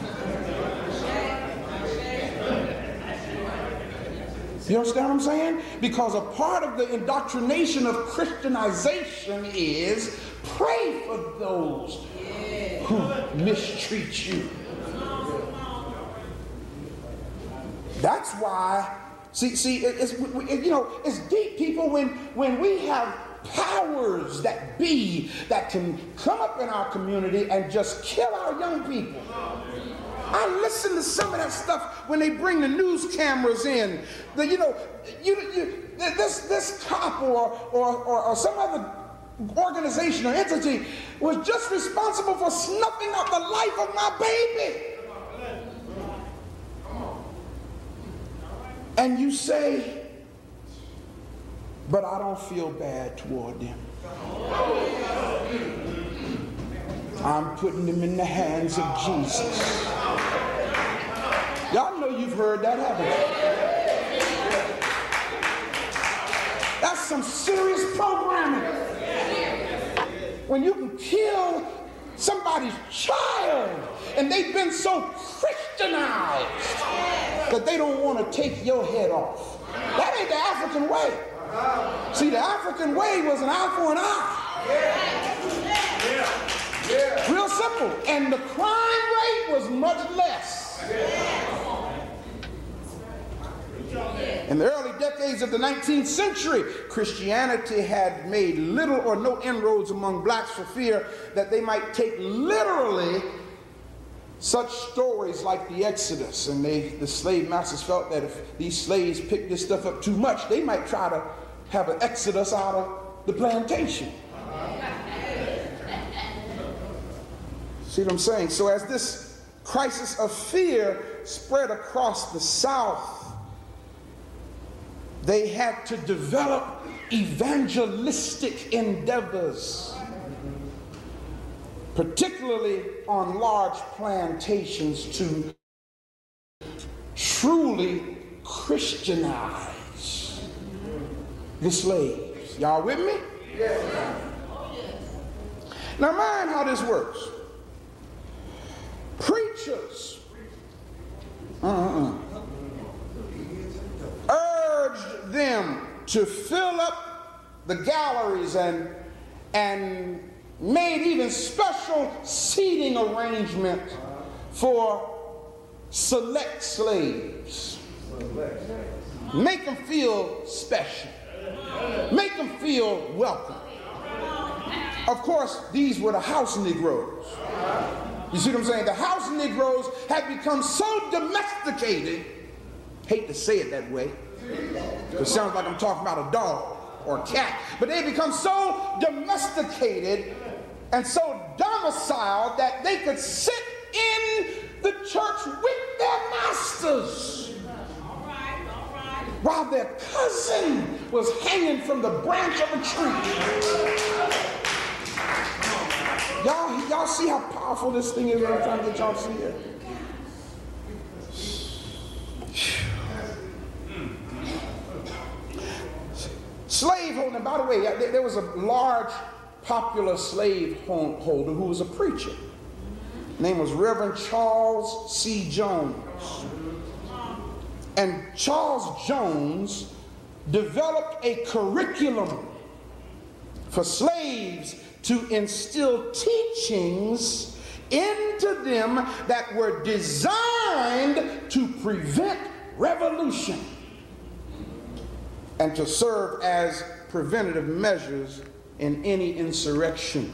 You understand what I'm saying? Because a part of the indoctrination of Christianization is pray for those who mistreat you. That's why, see, see, it's, it, you know, it's deep, people, when, when we have powers that be that can come up in our community and just kill our young people. I listen to some of that stuff when they bring the news cameras in. The, you know, you, you, this, this cop or, or, or, or some other organization or entity was just responsible for snuffing out the life of my baby. And you say, but I don't feel bad toward them. I'm putting them in the hands of Jesus. Y'all know you've heard that, haven't you? That's some serious programming. When you can kill somebody's child and they've been so Christianized that they don't want to take your head off. That ain't the African way. See, the African way was an eye for an eye. Real simple. And the crime rate was much less. In the early decades of the nineteenth century, Christianity had made little or no inroads among blacks for fear that they might take literally such stories like the Exodus. And they, the slave masters felt that if these slaves picked this stuff up too much, they might try to have an exodus out of the plantation. See what I'm saying? So as this crisis of fear spread across the South, they had to develop evangelistic endeavors, particularly on large plantations, to truly Christianize the slaves. Y'all with me? Yes. Now mind how this works. Preachers uh-uh, urged them to fill up the galleries and, and made even special seating arrangements for select slaves. Make them feel special. Make them feel welcome. Of course, these were the house Negroes. You see what I'm saying? The house Negroes had become so domesticated, hate to say it that way, because it sounds like I'm talking about a dog or a cat, but they become so domesticated and so domiciled that they could sit in the church with their masters, all right, all right, while their cousin was hanging from the branch of a tree. Y'all, y'all see how powerful this thing is? I'm trying to get y'all to see it. Slaveholding, by the way, there was a large popular slave holder who was a preacher. His name was Reverend Charles C. Jones. And Charles Jones developed a curriculum for slaves to instill teachings into them that were designed to prevent revolution and to serve as preventative measures in any insurrection.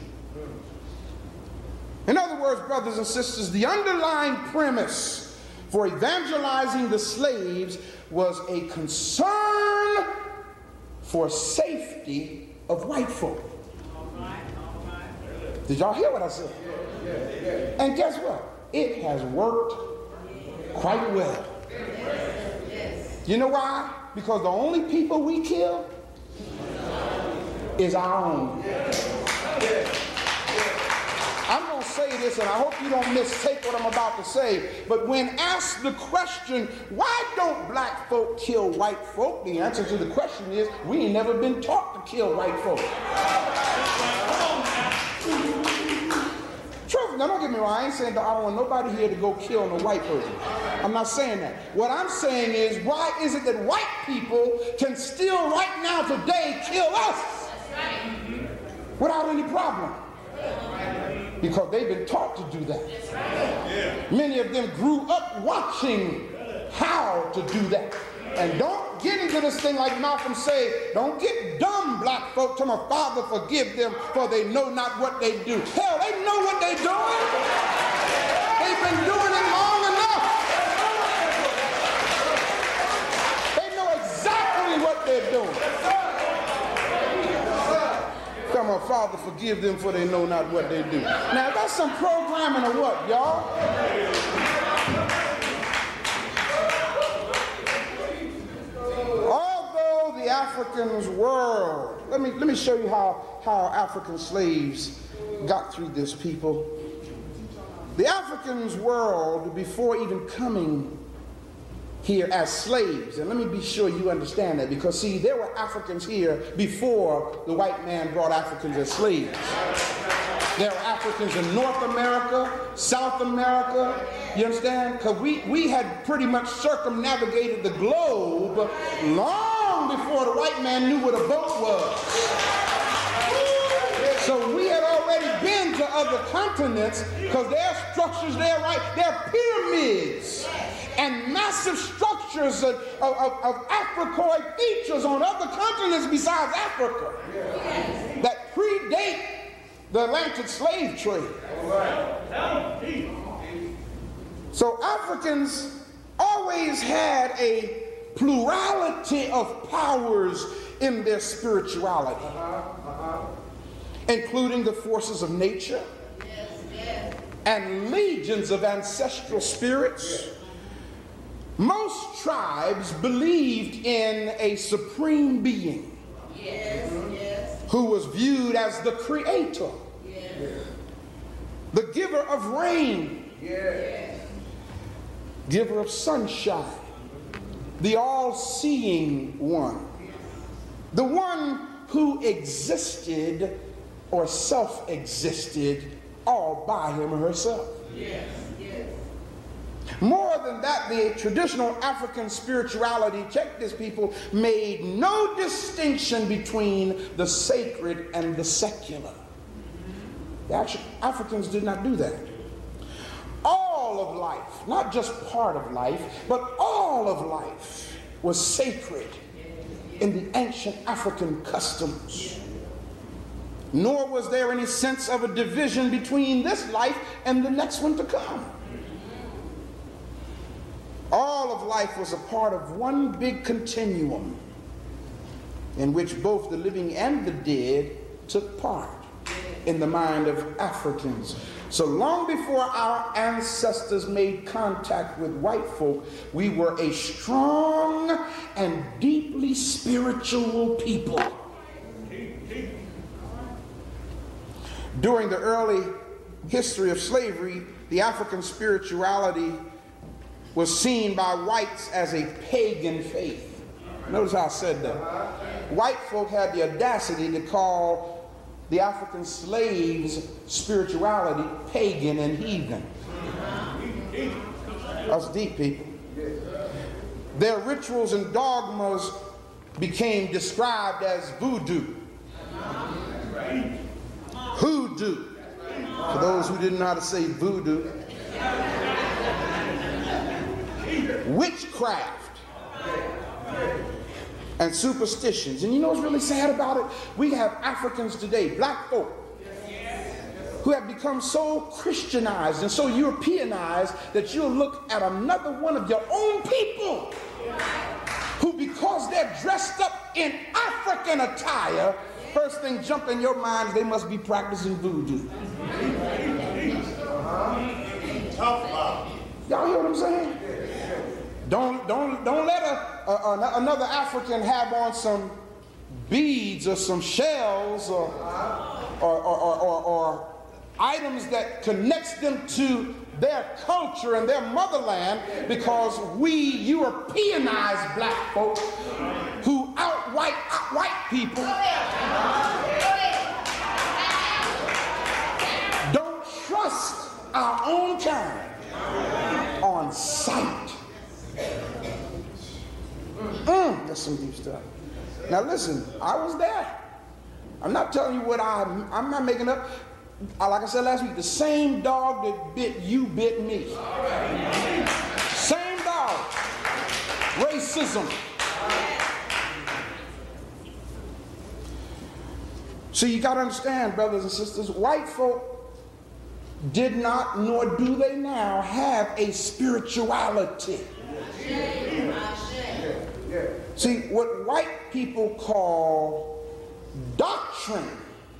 In other words, brothers and sisters, the underlying premise for evangelizing the slaves was a concern for safety of white folk. Did y'all hear what I said? And guess what? It has worked quite well. You know why? Because the only people we kill is our own. I'm going to say this, and I hope you don't mistake what I'm about to say, but when asked the question, why don't black folk kill white folk? The answer to the question is, we ain't never been taught to kill white folk. Truth, now don't get me wrong, I ain't saying that I don't want nobody here to go kill no white person. I'm not saying that. What I'm saying is, why is it that white people can still right now today kill us without any problem? Because they've been taught to do that. Many of them grew up watching how to do that. And don't get into this thing like Malcolm say, don't get dumb black folk. Tell my Father forgive them, for they know not what they do. Hell, they know what they're doing. They've been doing it long enough. they're doing. Come on, Father, forgive them for they know not what they do. Now, that's some programming or what, y'all? Although the Africans' world, let me, let me show you how, how African slaves got through this, people. The Africans' world, before even coming here as slaves, and let me be sure you understand that, because see, there were Africans here before the white man brought Africans as slaves. There were Africans in North America, South America, you understand? Because we, we had pretty much circumnavigated the globe long before the white man knew what a boat was. So we had already been to other continents, because there are structures there, right? There are pyramids and massive structures of, of, of Africoid features on other continents besides Africa that predate the Atlantic slave trade. So Africans always had a plurality of powers in their spirituality, including the forces of nature and legions of ancestral spirits. Most tribes believed in a supreme being yes, yes. who was viewed as the creator, yes. the giver of rain, yes. giver of sunshine, the all-seeing one, the one who existed or self-existed all by him or herself. Yes. More than that, the traditional African spirituality, check this, people, made no distinction between the sacred and the secular. The actual Africans did not do that. All of life, not just part of life, but all of life was sacred in the ancient African customs. Nor was there any sense of a division between this life and the next one to come. All of life was a part of one big continuum in which both the living and the dead took part in the mind of Africans. So long before our ancestors made contact with white folk, we were a strong and deeply spiritual people. During the early history of slavery, the African spirituality was seen by whites as a pagan faith. Notice how I said that. White folk had the audacity to call the African slaves' spirituality pagan and heathen. That's deep, people. Their rituals and dogmas became described as voodoo. Hoodoo. For those who didn't know how to say voodoo. Witchcraft and superstitions. And you know what's really sad about it? We have Africans today, black folk, who have become so Christianized and so Europeanized that you'll look at another one of your own people who, because they're dressed up in African attire, first thing jump in your mind is they must be practicing voodoo. Y'all hear what I'm saying? Don't, don't, don't let a, a, another African have on some beads or some shells or, or, or, or, or items that connects them to their culture and their motherland, because we Europeanized black folk who out-white out white people don't trust our own kind on sight. Mm, that's some deep stuff. Now listen, I was there. I'm not telling you what I, I'm not making up. Like I said last week, the same dog that bit you bit me. Same dog. Racism. So you got to understand, brothers and sisters, white folk did not, nor do they now, have a spirituality. See, what white people call doctrine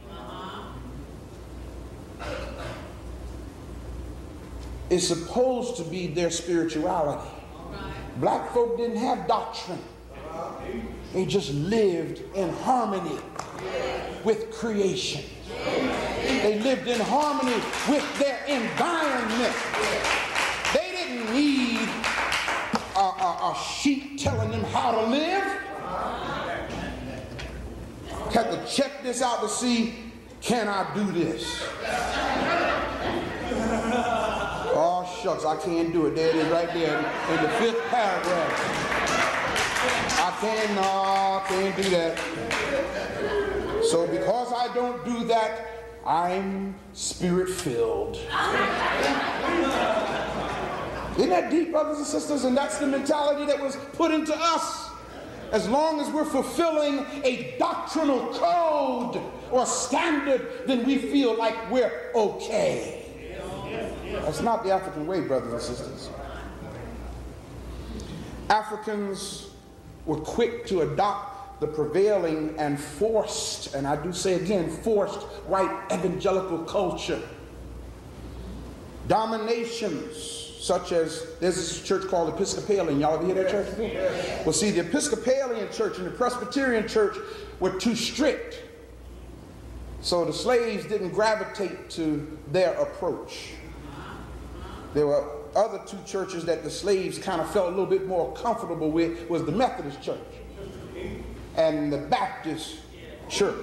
is supposed to be their spirituality. Black folk didn't have doctrine. They just lived in harmony with creation. They lived in harmony with their environment. They didn't need a, a, a sheet telling them how to live. Had to check this out to see, can I do this? Oh, shucks, I can't do it. There it is right there in the fifth paragraph. I can't, no, I can't do that. So because I don't do that, I'm spirit-filled. Isn't that deep, brothers and sisters? And that's the mentality that was put into us. As long as we're fulfilling a doctrinal code or standard, then we feel like we're okay. That's not the African way, brothers and sisters. Africans were quick to adopt the prevailing and forced, and I do say again, forced white evangelical culture. Dominations such as, there's this church called Episcopalian. Y'all ever hear that church before? Well, see, the Episcopalian church and the Presbyterian church were too strict. So the slaves didn't gravitate to their approach. There were other two churches that the slaves kind of felt a little bit more comfortable with, was the Methodist church and the Baptist church.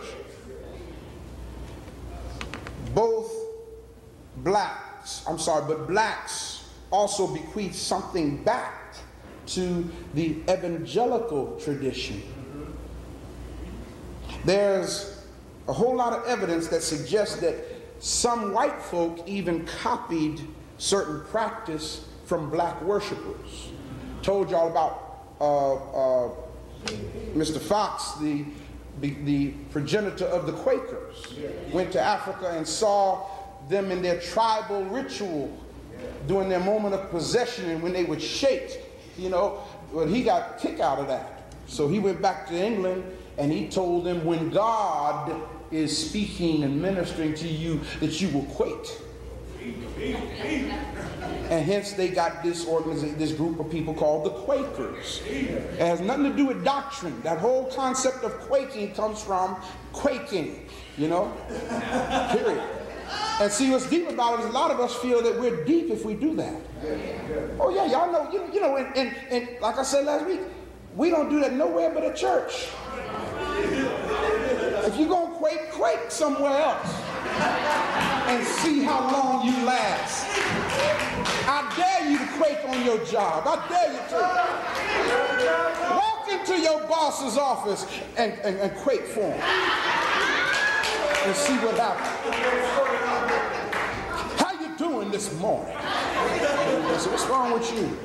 Both blacks, I'm sorry, but blacks also bequeathed something back to the evangelical tradition. There's a whole lot of evidence that suggests that some white folk even copied certain practice from black worshipers. Told y'all about uh, uh, Mister Fox, the, the, the progenitor of the Quakers. Went to Africa and saw them in their tribal ritual during their moment of possession, and when they would shake, you know, well, he got a kick out of that. So he went back to England and he told them, when God is speaking and ministering to you, that you will quake. And hence they got this organization, this group of people called the Quakers. It has nothing to do with doctrine. That whole concept of quaking comes from quaking, you know, period. And see, what's deep about it is a lot of us feel that we're deep if we do that. Oh yeah, y'all know, you, you know, and, and, and like I said last week, we don't do that nowhere but at church. If you're going to quake, quake somewhere else and see how long you last. I dare you to quake on your job. I dare you to. Walk into your boss's office and, and, and quake for him and see what happens. How you doing this morning? I said, what's wrong with you?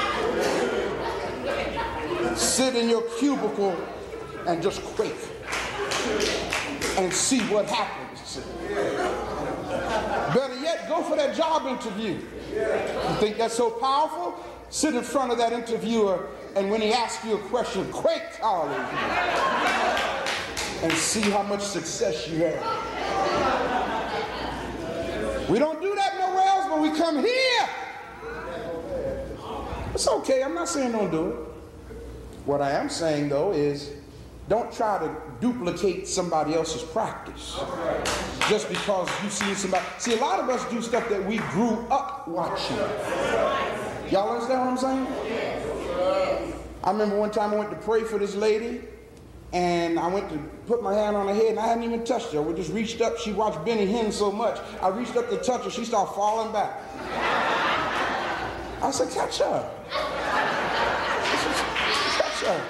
Sit in your cubicle and just quake and see what happens. Better yet, go for that job interview. You think that's so powerful? Sit in front of that interviewer, and when he asks you a question, quake, hallelujah, and see how much success you have. We don't do that nowhere else, but we come here. It's okay. I'm not saying don't do it. What I am saying, though, is don't try to duplicate somebody else's practice just because you see somebody. See, a lot of us do stuff that we grew up watching. Y'all understand what I'm saying? I remember one time I went to pray for this lady, and I went to put my hand on her head, and I hadn't even touched her. We just reached up. She watched Benny Hinn so much. I reached up to touch her. She started falling back. I said, catch her. Catch her.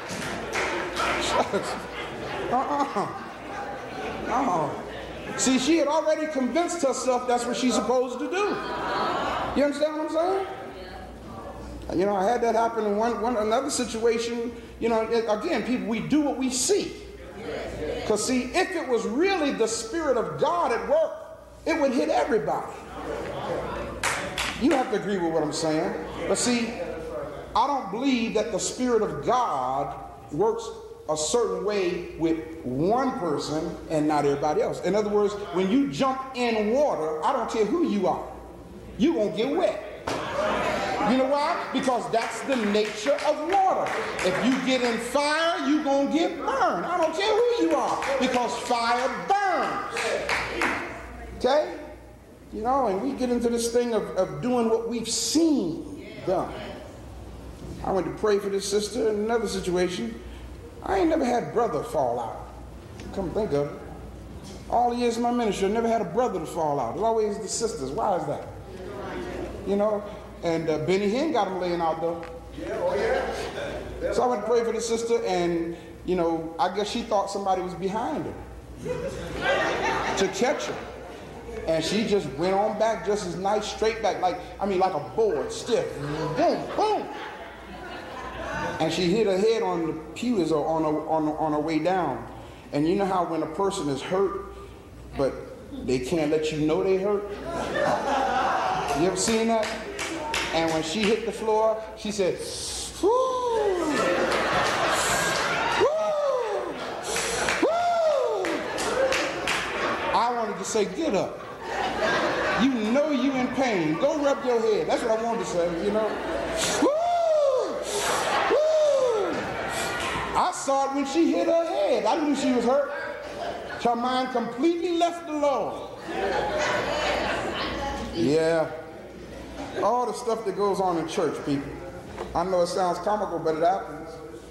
Uh-uh. Uh-uh. See, she had already convinced herself that's what she's supposed to do. You understand what I'm saying? You know, I had that happen in one, one another situation. You know, again, people, we do what we see. Because see, if it was really the Spirit of God at work, it would hit everybody. You don't have to agree with what I'm saying. But see, I don't believe that the Spirit of God works a certain way with one person and not everybody else. In other words, when you jump in water, I don't care who you are, you're going to get wet. You know why? Because that's the nature of water. If you get in fire, you're going to get burned. I don't care who you are, because fire burns. Okay? You know, and we get into this thing of, of doing what we've seen done. I went to pray for this sister in another situation. I ain't never had brother fall out. Come think of it. All the years in my ministry, I never had a brother to fall out. It's always the sisters. Why is that? You know, and uh, Benny Hinn got him laying out though. Yeah, oh yeah. So I went to pray for the sister, and you know, I guess she thought somebody was behind her to catch her. And she just went on back just as nice, straight back, like, I mean, like a board, stiff. Boom, boom. And she hit her head on the pews or on her, on, her, on her way down. And you know how when a person is hurt, but they can't let you know they hurt? You ever seen that? And when she hit the floor, she said, whoo, whoo, whoo. I wanted to say, get up. You know you in pain. Go rub your head. That's what I wanted to say, you know. Woo! Woo! I saw it when she hit her head. I knew she was hurt. Her mind completely left alone. Yeah. All the stuff that goes on in church, people. I know it sounds comical, but it happens.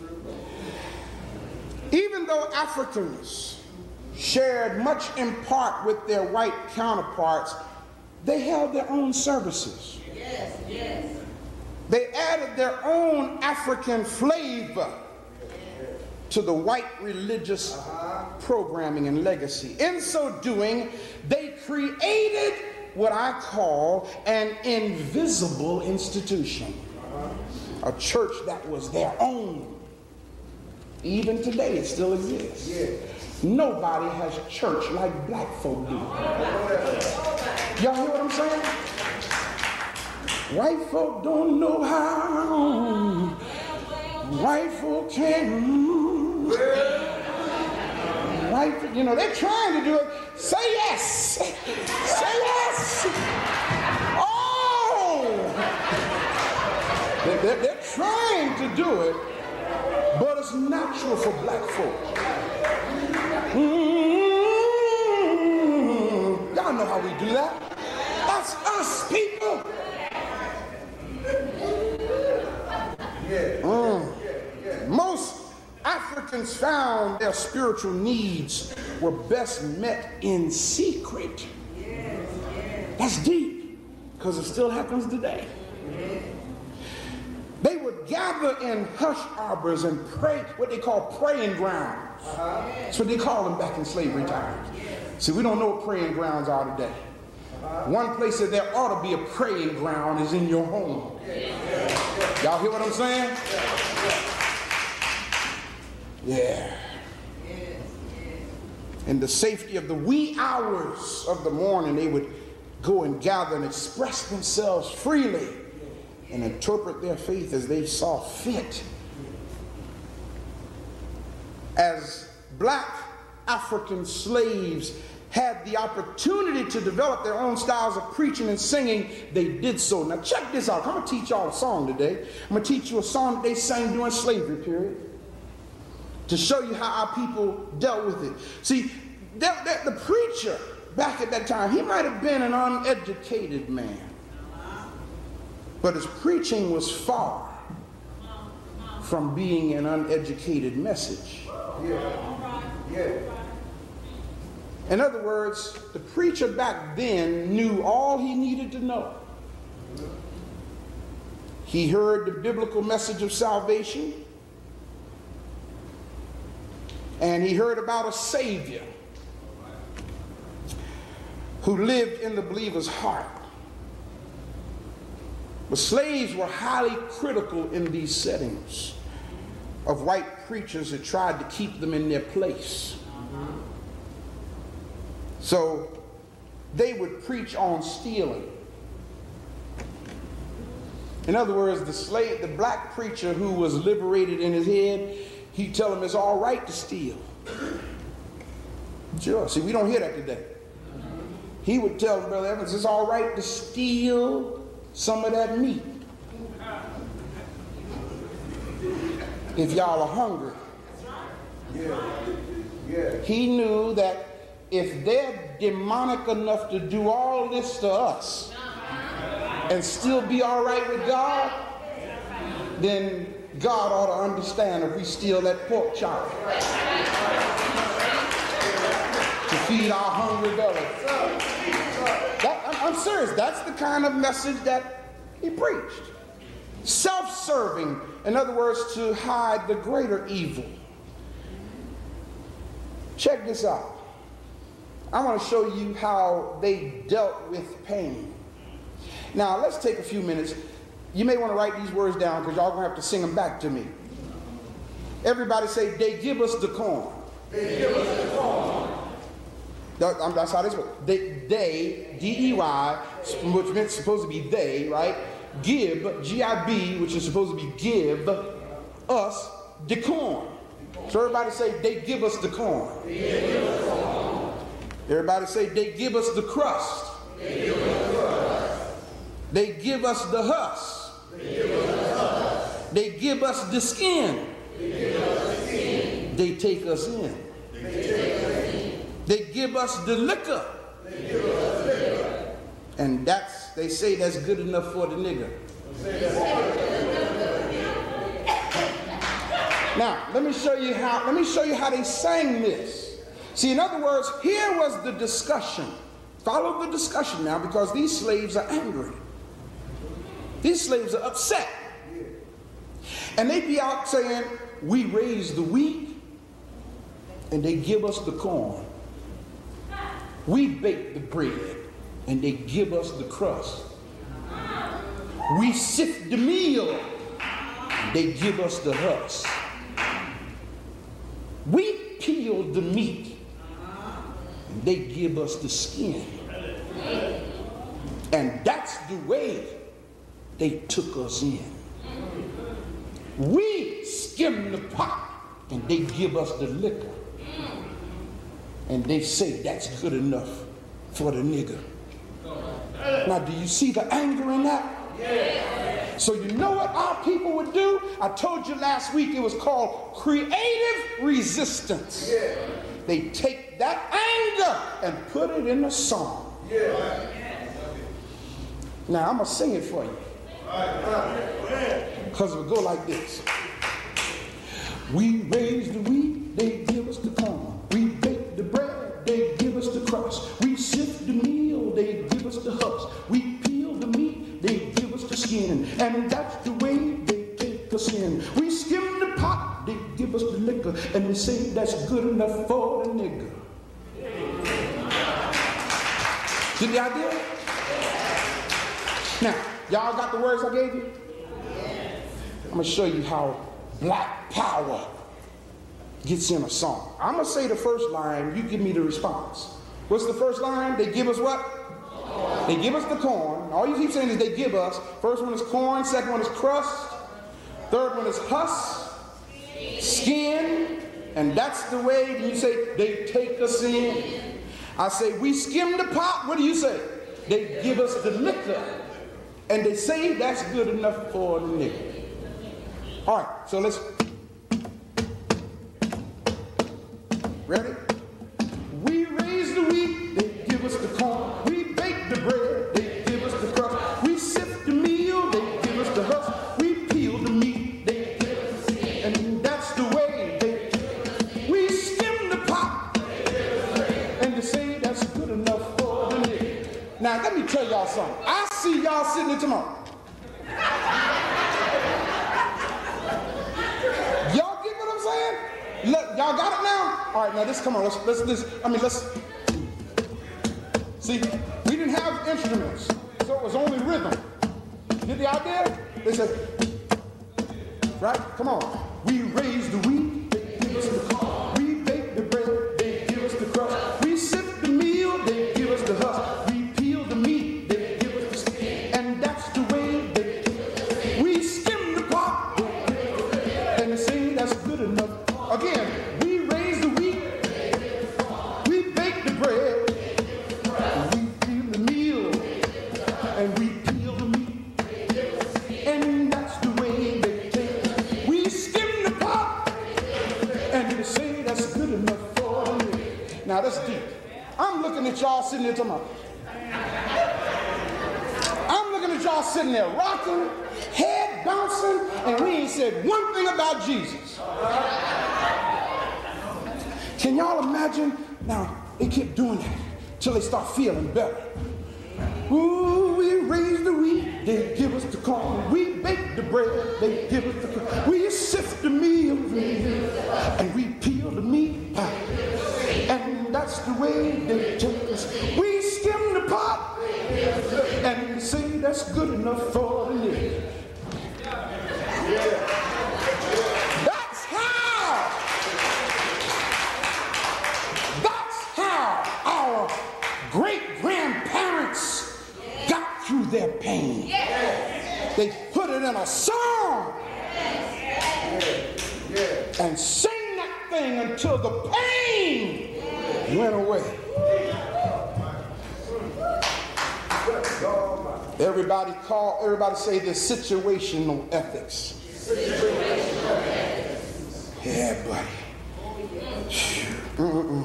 Even though Africans shared much in part with their white counterparts, they held their own services. Yes, yes. They added their own African flavor to the white religious programming and legacy. In so doing, they created what I call an invisible institution, a church that was their own. Even today, it still exists. Nobody has church like black folk do. Y'all hear what I'm saying? White folk don't know how. White folk can. White, you know, they're trying to do it. Say yes. Say yes. Oh. They're, they're, they're trying to do it, but it's natural for black folk. Mm-hmm. Y'all know how we do that. That's us, people. Mm. Most Africans found their spiritual needs were best met in secret. That's deep, because it still happens today. They would gather in hush arbors and pray, what they call praying grounds. That's what they called them back in slavery times. See, we don't know what praying grounds are today. One place that there ought to be a praying ground is in your home. Y'all hear what I'm saying? Yeah. In the safety of the wee hours of the morning, they would go and gather and express themselves freely and interpret their faith as they saw fit. As black African slaves had the opportunity to develop their own styles of preaching and singing, they did so. Now check this out. I'm going to teach y'all a song today. I'm going to teach you a song that they sang during slavery period to show you how our people dealt with it. See, that, that, the preacher back at that time, he might have been an uneducated man, but his preaching was far from being an uneducated message. Yeah. Yeah. In other words, the preacher back then knew all he needed to know. He heard the biblical message of salvation, and he heard about a Savior who lived in the believer's heart. But slaves were highly critical in these settings of white preachers that tried to keep them in their place. So they would preach on stealing. In other words, the slave, the black preacher who was liberated in his head, he he'd tell them it's all right to steal. Sure. See, we don't hear that today. He would tell Brother Evans it's all right to steal some of that meat if y'all are hungry. Yeah. Yeah. He knew that if they're demonic enough to do all this to us and still be all right with God, then God ought to understand if we steal that pork chop to feed our hungry bellies. That, I'm, I'm serious. That's the kind of message that he preached. Self-serving, in other words, to hide the greater evil. Check this out. I want to show you how they dealt with pain. Now, let's take a few minutes. You may want to write these words down because y'all going to have to sing them back to me. Everybody say, they give us the corn. They give us the corn. That, that's how this works. They, they, D E Y, which meant supposed to be they, right? Give, G I B, which is supposed to be give us the corn. So everybody say, they give us the corn. They give us the corn. Everybody say, they give us the crust. They give us the crust. They give us the husk. They give us the husk. They give us the skin. They give us the skin. They take us in. They take us in. They give us the liquor. They give us the liquor. And that's, they say that's good enough for the nigger. Now, let me show you how, let me show you how they sang this. See, in other words, here was the discussion. Follow the discussion now, because these slaves are angry. These slaves are upset. And they be out saying, we raise the wheat, and they give us the corn. We bake the bread, and they give us the crust. We sift the meal, and they give us the husk. We peel the meat, and they give us the skin. And that's the way they took us in. We skim the pot, and they give us the liquor. And they say that's good enough for the nigger. Now, do you see the anger in that? Yeah. So you know what our people would do? I told you last week it was called creative resistance. Yeah. They take that anger and put it in a song. Yeah. Now, I'm going to sing it for you. Because it will go like this. We raise the wheat, they give us the corn. We bake the bread, they give us the crust. We sift the meal, they give us the husk. We peel the meat, they give us the skin. And that's the way they take us in. We skim the pot, they give us the liquor. And they say that's good enough for the nigger. Get the idea? Now, y'all got the words I gave you? I'm going to show you how black power gets in a song. I'm going to say the first line, you give me the response. What's the first line? They give us what? Corn. They give us the corn. All you keep saying is they give us. First one is corn, second one is crust, third one is husk, skin, and that's the way you say they take us in. I say we skim the pot. What do you say? They give us the liquor, and they say that's good enough for the nigger. All right, so let's, ready? We raise the wheat, they give us the corn. We bake the bread, they give us the crust. We sift the meal, they give us the husk. We peel the meat, they give us the skin. And that's the way they, we skim the pot, and they say that's good enough for the nigger. Now, let me tell y'all something. I see y'all sitting there tomorrow. Y'all got it now? All right, now this, come on, let's, let's, this, I mean, let's, see, we didn't have instruments, so it was only rhythm. Get the idea? They said, right, come on. We raise the wheat, they give us the corn. We bake the bread, they give us the crust. We sift the meal, they give us the husk. We peel the meat, they give us the skin. And that's the way they, we skim the pot, and they say that's good enough. Now that's deep. I'm looking at y'all sitting there talking about. I'm looking at y'all sitting there rocking, head bouncing, and we ain't said one thing about Jesus. Can y'all imagine? Now, they keep doing that till they start feeling better. Ooh, we raise the wheat, they give us the corn. We bake the bread, they give us the corn. We sift the meal, and we peel the meat pie. And that's the way they take us. We skim the pot, and say that's good enough for the living. That's how, that's how our great-grandparents got through their pain. Yes. They put it in a song. Yes. And sang that thing until the pain yes. went away. Everybody call, everybody say this, situational ethics. Situational ethics. Yeah, buddy. Mm-mm.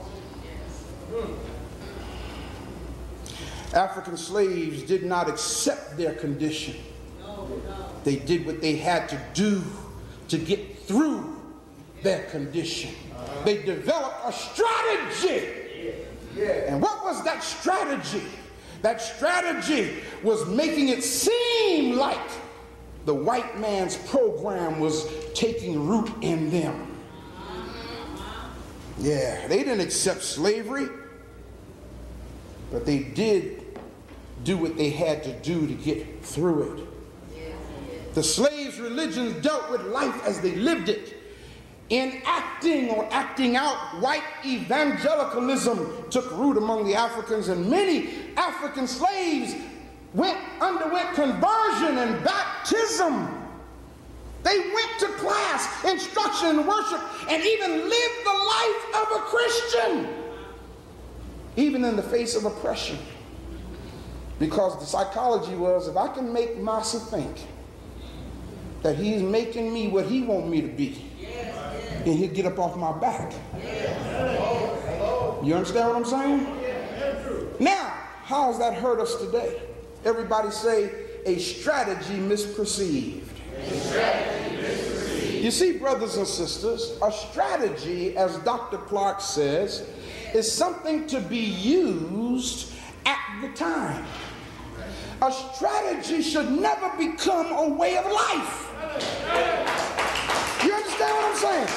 African slaves did not accept their condition. They did what they had to do to get through their condition. They developed a strategy. And what was that strategy? That strategy was making it seem like the white man's program was taking root in them. Yeah, they didn't accept slavery, but they did do what they had to do to get through it. The slaves' religions dealt with life as they lived it. Enacting or acting out white evangelicalism took root among the Africans, and many African slaves went underwent conversion and baptism. They went to class, instruction, and worship, and even lived the life of a Christian, even in the face of oppression. Because the psychology was, if I can make Massa think that he's making me what he wants me to be, and he'll get up off my back. You understand what I'm saying? Now, how has that hurt us today? Everybody say, a strategy misperceived. A strategy misperceived. You see, brothers and sisters, a strategy, as Doctor Clark says, is something to be used at the time. A strategy should never become a way of life. You understand what I'm saying?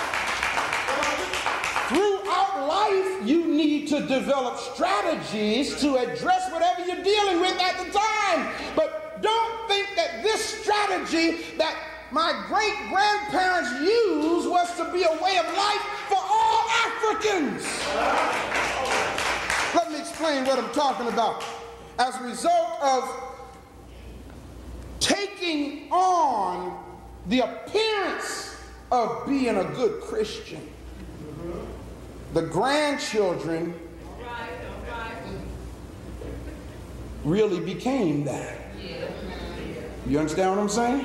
Throughout life, you need to develop strategies to address whatever you're dealing with at the time. But don't think that this strategy that my great-grandparents used was to be a way of life for all Africans. Let me explain what I'm talking about. As a result of taking on the appearance of being a good Christian, the grandchildren really became that. You understand what I'm saying?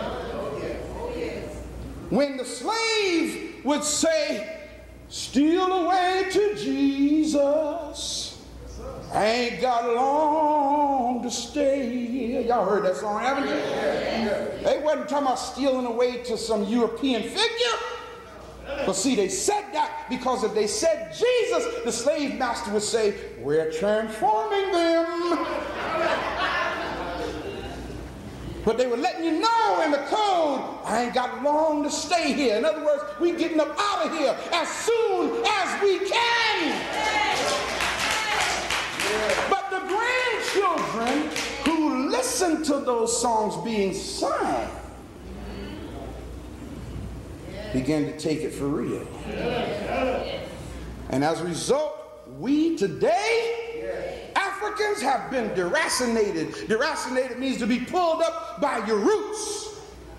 When the slave would say, steal away to Jesus, I ain't got long to stay here. Y'all heard that song, haven't you? They wasn't talking about stealing away to some European figure. But see, they said that because if they said Jesus, the slave master would say, we're transforming them. But they were letting you know in the code, I ain't got long to stay here. In other words, we getting up out of here as soon as we can. But the grandchildren who listened to those songs being sung began to take it for real. And as a result, we today, Africans, have been deracinated. Deracinated means to be pulled up by your roots.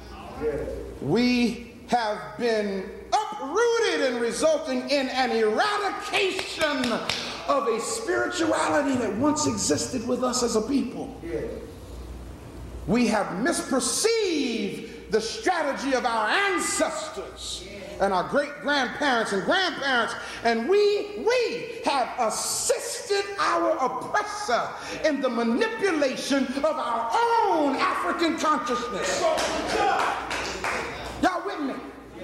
We have been uprooted and resulting in an eradication of a spirituality that once existed with us as a people. We have misperceived the strategy of our ancestors and our great-grandparents and grandparents, and we, we have assisted our oppressor in the manipulation of our own African consciousness. Y'all with me?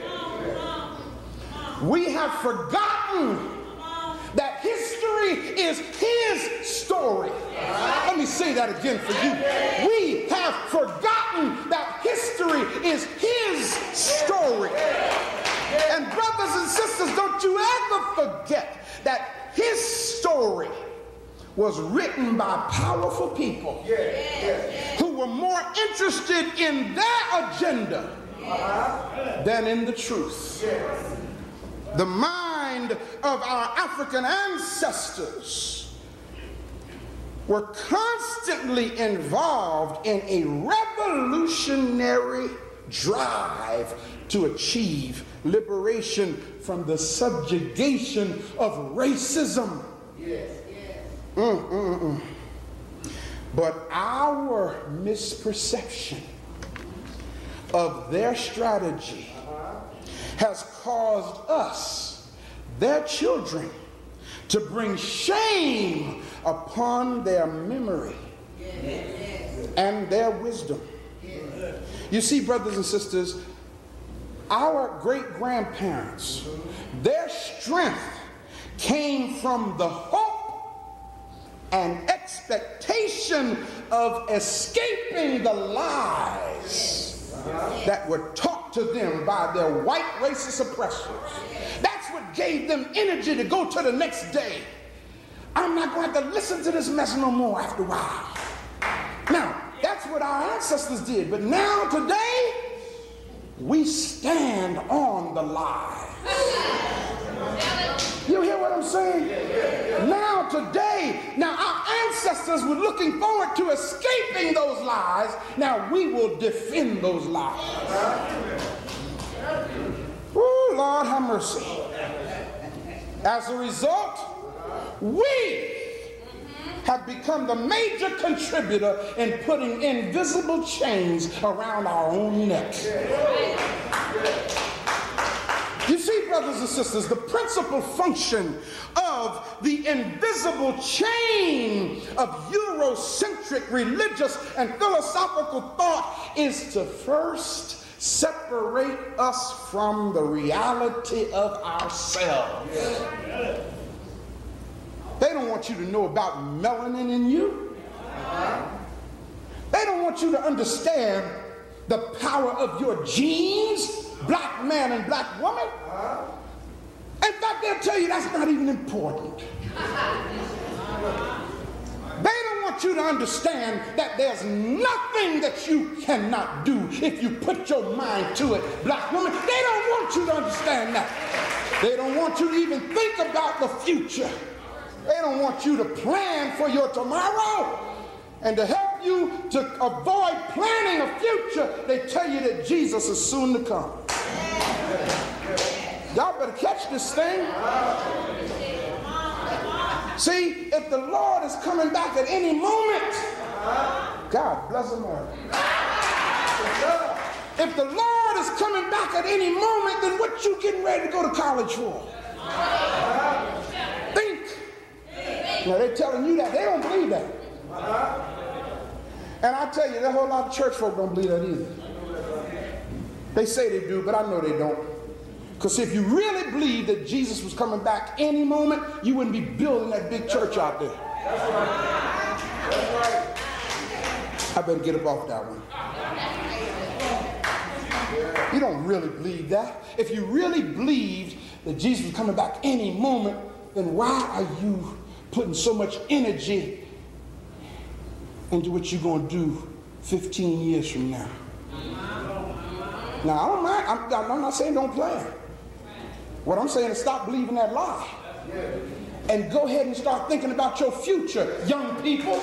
We have forgotten that history is his story. Let me say that again for you. We have forgotten that history is his story. And brothers and sisters, don't you ever forget that his story was written by powerful people who were more interested in their agenda than in the truth. The mind of our African ancestors were constantly involved in a revolutionary drive to achieve liberation from the subjugation of racism. Yes, yes. Mm, mm, mm. But our misperception of their strategy has caused us, their children, to bring shame upon their memory and their wisdom. You see, brothers and sisters, our great-grandparents, their strength came from the hope and expectation of escaping the lies that were taught to them by their white racist oppressors. That's what gave them energy to go to the next day. I'm not going to have to listen to this mess no more after a while. Now, that's what our ancestors did. But now, today, we stand on the lies. You hear what I'm saying? Now, today, now our ancestors were looking forward to escaping those lies. Now we will defend those lies. Oh, Lord have mercy. As a result, we have become the major contributor in putting invisible chains around our own neck. You see, brothers and sisters, the principal function of the invisible chain of Eurocentric religious and philosophical thought is to first separate us from the reality of ourselves. They don't want you to know about melanin in you. They don't want you to understand the power of your genes, black man and black woman. In fact, they'll tell you that's not even important. They don't want you to understand that there's nothing that you cannot do if you put your mind to it, black woman. They don't want you to understand that. They don't want you to even think about the future. They don't want you to plan for your tomorrow. And to help you to avoid planning a future, they tell you that Jesus is soon to come. Y'all better catch this thing. See, if the Lord is coming back at any moment, God bless America. If the Lord is coming back at any moment, then what you getting ready to go to college for? Think. Now they're telling you that. They don't believe that. And I tell you, that whole lot of church folk don't believe that either. They say they do, but I know they don't. Because if you really believe that Jesus was coming back any moment, you wouldn't be building that big church out there. That's right. That's right. I better get up off that one. You don't really believe that. If you really believed that Jesus was coming back any moment, then why are you putting so much energy into what you're going to do fifteen years from now? Now, I don't mind. I'm, I'm not saying don't plan. What I'm saying is stop believing that lie. And go ahead and start thinking about your future, young people.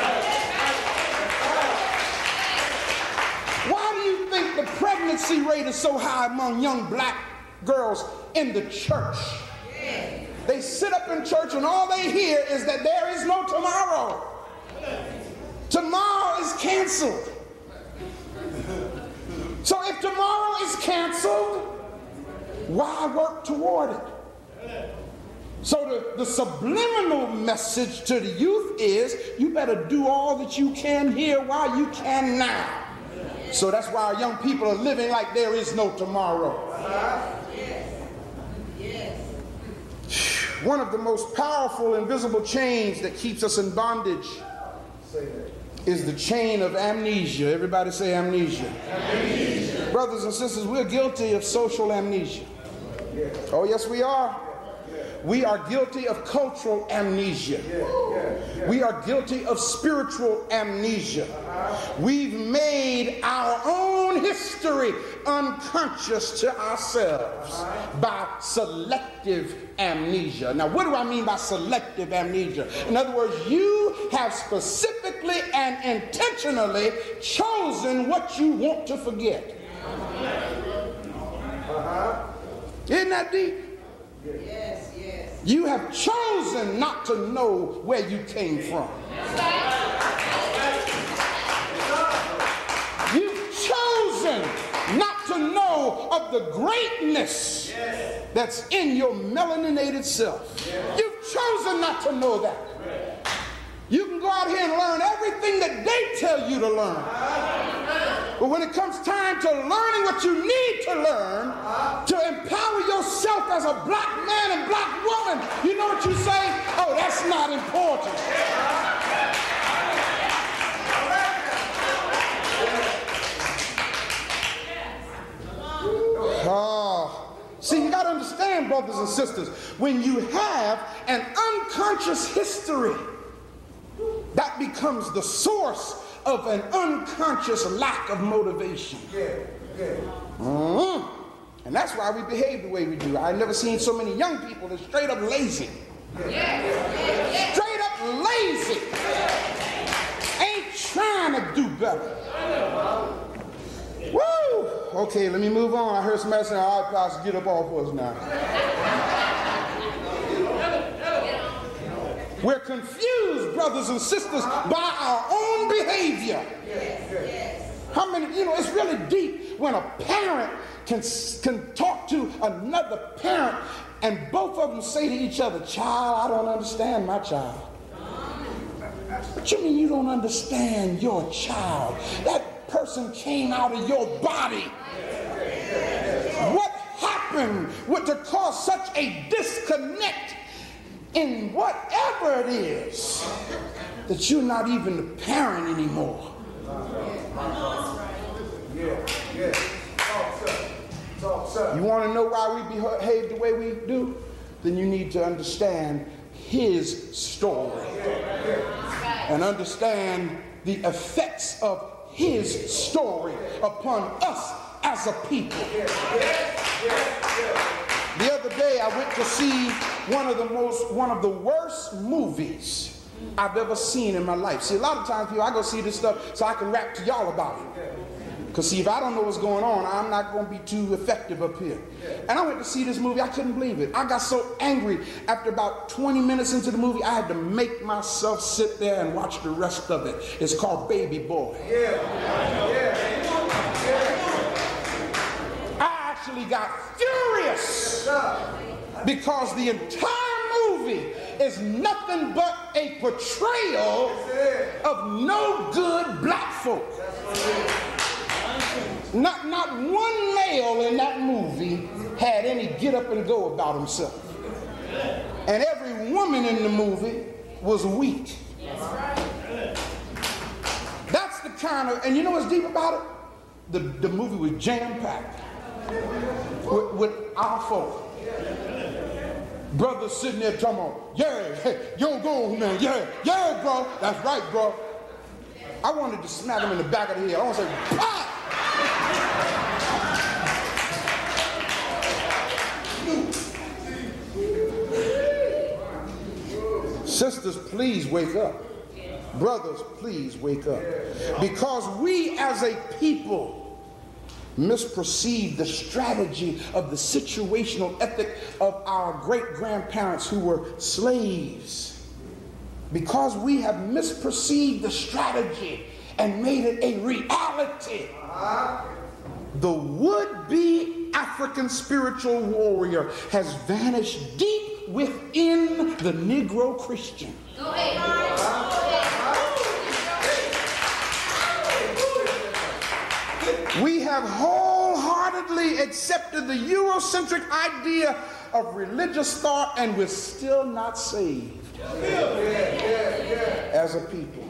Why do you think the pregnancy rate is so high among young black girls in the church? They sit up in church and all they hear is that there is no tomorrow. Tomorrow is canceled. So if tomorrow is canceled, Why work toward it? So the, the subliminal message to the youth is, you better do all that you can here while you can now. So that's why our young people are living like there is no tomorrow. One of the most powerful invisible chains that keeps us in bondage is the chain of amnesia. Everybody say amnesia. Amnesia. Brothers and sisters, we're guilty of social amnesia. Oh, yes, we are. We are guilty of cultural amnesia. We are guilty of spiritual amnesia. We've made our own history unconscious to ourselves by selective amnesia. Now, what do I mean by selective amnesia? In other words, you have specifically and intentionally chosen what you want to forget. Uh-huh. Isn't that deep? Yes, yes. You have chosen not to know where you came from. You've chosen not to know of the greatness that's in your melaninated self. You've chosen not to know that. You can go out here and learn everything that they tell you to learn. But when it comes time to learning what you need to learn to empower yourself as a black man and black woman, you know what you say? Oh, that's not important. Oh. See, you got to understand, brothers and sisters, when you have an unconscious history, that becomes the source of an unconscious lack of motivation. Yeah, yeah. Mm-hmm. And that's why we behave the way we do. I've never seen so many young people that straight up lazy. Yeah. Yeah. Yeah. Straight up lazy. Ain't trying to do better. Woo! Okay, let me move on. I heard somebody saying, all right, Pastor, get up off us now. We're confused, brothers and sisters, by our own behavior. Yes, yes. How many, you know, it's really deep when a parent can, can talk to another parent and both of them say to each other, child, I don't understand my child. What you mean you don't understand your child? That person came out of your body. What happened to cause such a disconnect in whatever it is that you're not even the parent anymore? You want to know why we behave the way we do? Then you need to understand his story and understand the effects of his story upon us as a people. The other day I went to see one of the most, one of the worst movies I've ever seen in my life. See, a lot of times people, I go see this stuff so I can rap to y'all about it. Because see, if I don't know what's going on, I'm not going to be too effective up here. And I went to see this movie, I couldn't believe it. I got so angry after about twenty minutes into the movie, I had to make myself sit there and watch the rest of it. It's called Baby Boy. Yeah. Yeah. Actually got furious because the entire movie is nothing but a portrayal of no good black folk. Not, not one male in that movie had any get up and go about himself. And every woman in the movie was weak. That's the kind of, and you know what's deep about it? The, the movie was jam-packed with, with our folk. Brothers sitting there talking about, yeah, hey, yo, go, man, yeah, yeah, bro. That's right, bro. I wanted to smack him in the back of the head. I want to say, pop! Sisters, please wake up. Brothers, please wake up. Because we as a people misperceived the strategy of the situational ethic of our great-grandparents who were slaves. Because we have misperceived the strategy and made it a reality, the would-be African spiritual warrior has vanished deep within the Negro Christian. Go ahead. We have wholeheartedly accepted the Eurocentric idea of religious thought, and we're still not saved as a people.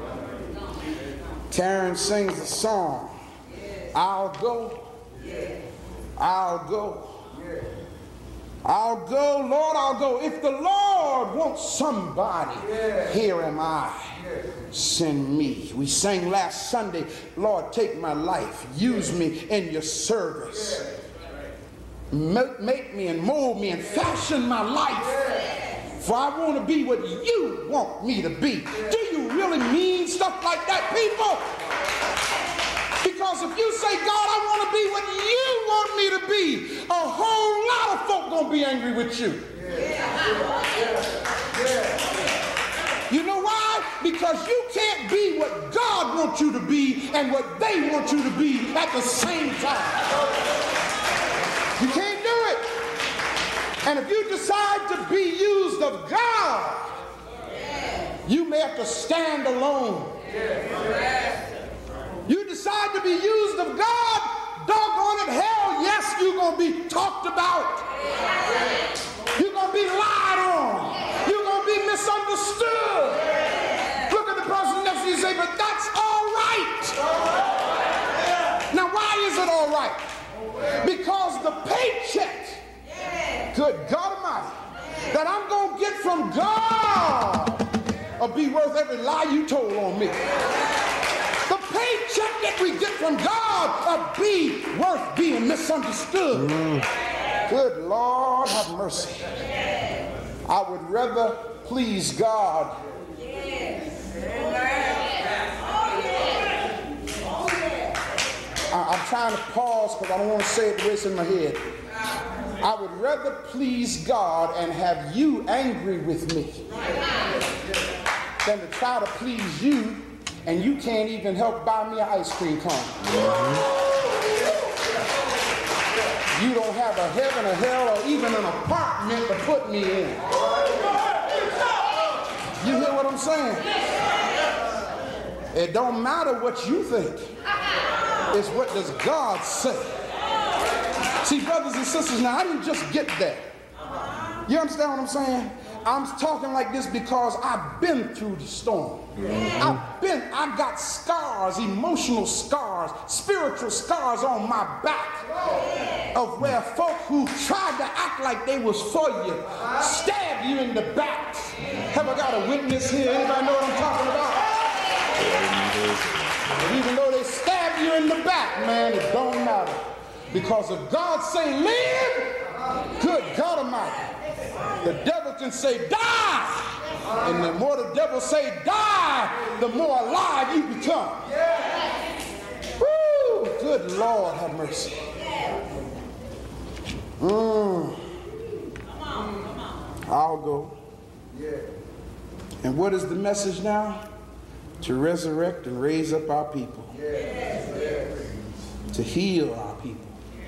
Terrence sings the song, I'll go, I'll go, I'll go, Lord, I'll go. If the Lord wants somebody, here am I. Send me. We sang last Sunday, Lord, take my life. Use me in your service. Make, make me and mold me and fashion my life. For I want to be what you want me to be. Do you really mean stuff like that, people? Because if you say, God, I want to be what you want me to be, a whole lot of folk going to be angry with you. You know why? Because you can't be what God wants you to be and what they want you to be at the same time. You can't do it. And if you decide to be used of God, you may have to stand alone. You decide to be used of God, doggone it, hell yes, you're going to be talked about. You're going to be lied on. You're going to be misunderstood. Look at the person next to you and say, but that's all right. Now, why is it all right? Because the paycheck, good God Almighty, that I'm going to get from God will be worth every lie you told on me. The paycheck that we get from God will be worth being misunderstood. Mm. Good Lord, have mercy. I would rather please God. I, I'm trying to pause because I don't want to say it the way it's in my head. I would rather please God and have you angry with me than to try to please you and you can't even help buy me an ice cream cone. You don't have a heaven, a hell, or even an apartment to put me in. You hear what I'm saying? It don't matter what you think. It's what does God say. See, brothers and sisters, now I didn't just get that. You understand what I'm saying? I'm talking like this because I've been through the storm. Mm-hmm. I've been, I got scars, emotional scars, spiritual scars on my back of where folk who tried to act like they was for you stabbed you in the back. Have I got a witness here? Anybody know what I'm talking about? Even though they stabbed you in the back, man, it don't matter. Because if God say live, good God Almighty, the devil can say die. And the more the devil say die, the more alive you become. Woo! Good Lord, have mercy. Mm. I'll go. And what is the message now? To resurrect and raise up our people. To heal our people.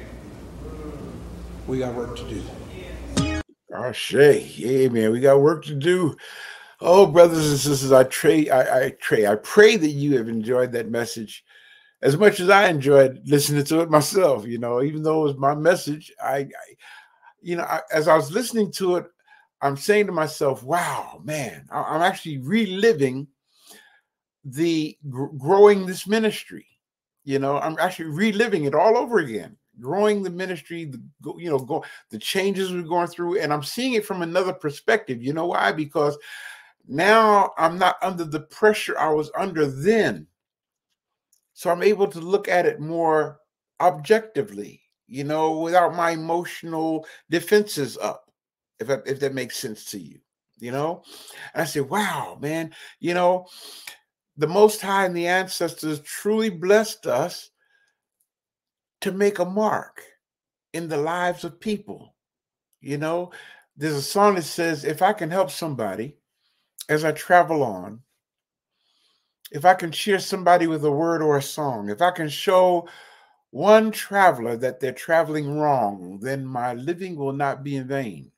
We got work to do. Oh, Shay, yeah, man, we got work to do. Oh, brothers and sisters, I pray, I, I pray, I pray that you have enjoyed that message as much as I enjoyed listening to it myself. You know, even though it was my message, I, I you know, I, as I was listening to it, I'm saying to myself, "Wow, man, I, I'm actually reliving the gr- growing this ministry." You know, I'm actually reliving it all over again. Growing the ministry, the, you know, go, the changes we're going through, and I'm seeing it from another perspective. You know why? Because now I'm not under the pressure I was under then. So I'm able to look at it more objectively, you know, without my emotional defenses up, if, if that makes sense to you, you know? And I say, wow, man, you know, the Most High and the ancestors truly blessed us to make a mark in the lives of people. You know, there's a song that says, if I can help somebody as I travel on, if I can cheer somebody with a word or a song, if I can show one traveler that they're traveling wrong, then my living will not be in vain.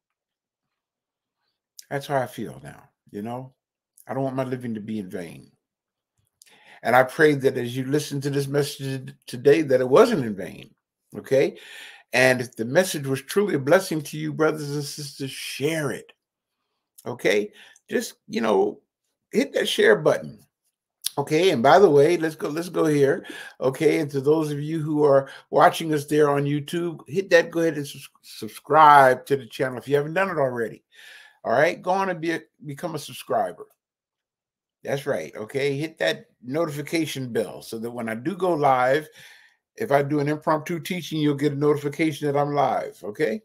That's how I feel now, you know? I don't want my living to be in vain. And I pray that as you listen to this message today, that it wasn't in vain, okay? And if the message was truly a blessing to you, brothers and sisters, share it, okay? Just, you know, hit that share button. Okay, and by the way, let's go, let's go here. Okay, and to those of you who are watching us there on YouTube, hit that, go ahead and su- subscribe to the channel if you haven't done it already. All right, go on and be a, become a subscriber. That's right. Okay, hit that notification bell so that when I do go live, if I do an impromptu teaching, you'll get a notification that I'm live. Okay,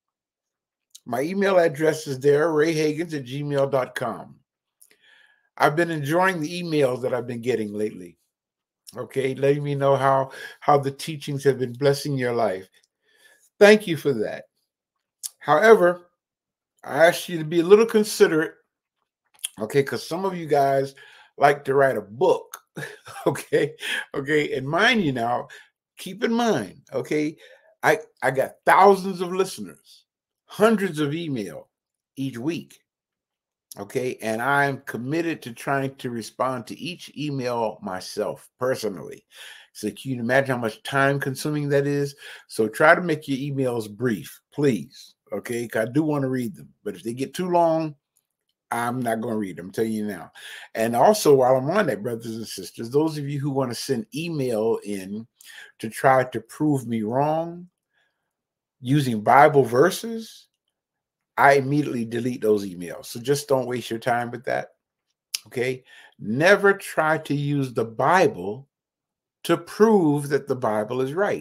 my email address is there, ray hagins at gmail dot com. I've been enjoying the emails that I've been getting lately. Okay, letting me know how, how the teachings have been blessing your life. Thank you for that. However, I ask you to be a little considerate, okay, because some of you guys like to write a book, okay, okay, and mind you now, keep in mind, okay, I, I got thousands of listeners, hundreds of email each week. Okay, and I'm committed to trying to respond to each email myself personally. So can you imagine how much time consuming that is? So try to make your emails brief, please. Okay, because I do want to read them, but if they get too long, I'm not going to read them. I'm telling you now. And also, while I'm on that, brothers and sisters, those of you who want to send email in to try to prove me wrong using Bible verses, I immediately delete those emails. So just don't waste your time with that. Okay. Never try to use the Bible to prove that the Bible is right.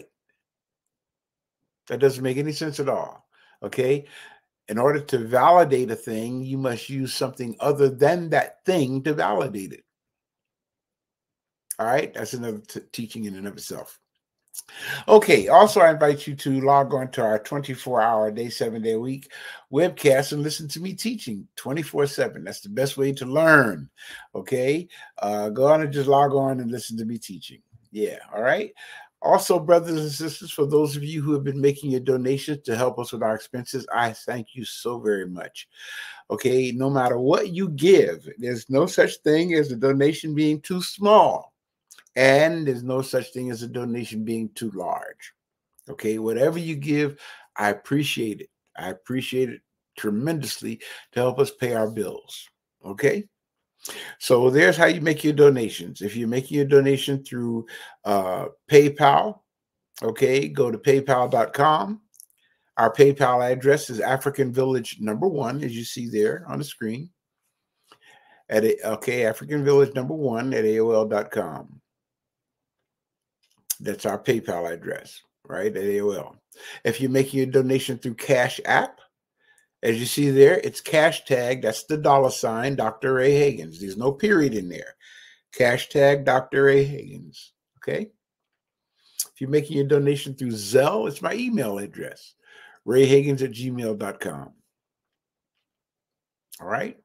That doesn't make any sense at all. Okay. In order to validate a thing, you must use something other than that thing to validate it. All right. That's another t- teaching in and of itself. Okay, also I invite you to log on to our twenty-four hour day, seven day a week webcast and listen to me teaching twenty-four seven. That's the best way to learn. Okay, uh, go on and just log on and listen to me teaching. Yeah, all right. Also, brothers and sisters, for those of you who have been making your donations to help us with our expenses, I thank you so very much. Okay, no matter what you give, there's no such thing as a donation being too small. And there's no such thing as a donation being too large. Okay, whatever you give, I appreciate it. I appreciate it tremendously to help us pay our bills. Okay, so there's how you make your donations. If you're making your donation through uh, PayPal, okay, go to paypal dot com. Our PayPal address is African Village number one, as you see there on the screen. At a, okay, African Village number one at A O L dot com. That's our PayPal address, right, at A O L. If you're making a donation through Cash App, as you see there, it's cash tag. That's the dollar sign, Doctor Ray Hagins. There's no period in there. Cash tag, Doctor Ray Hagins. Okay. If you're making a donation through Zelle, it's my email address, ray hagins at gmail dot com. All right.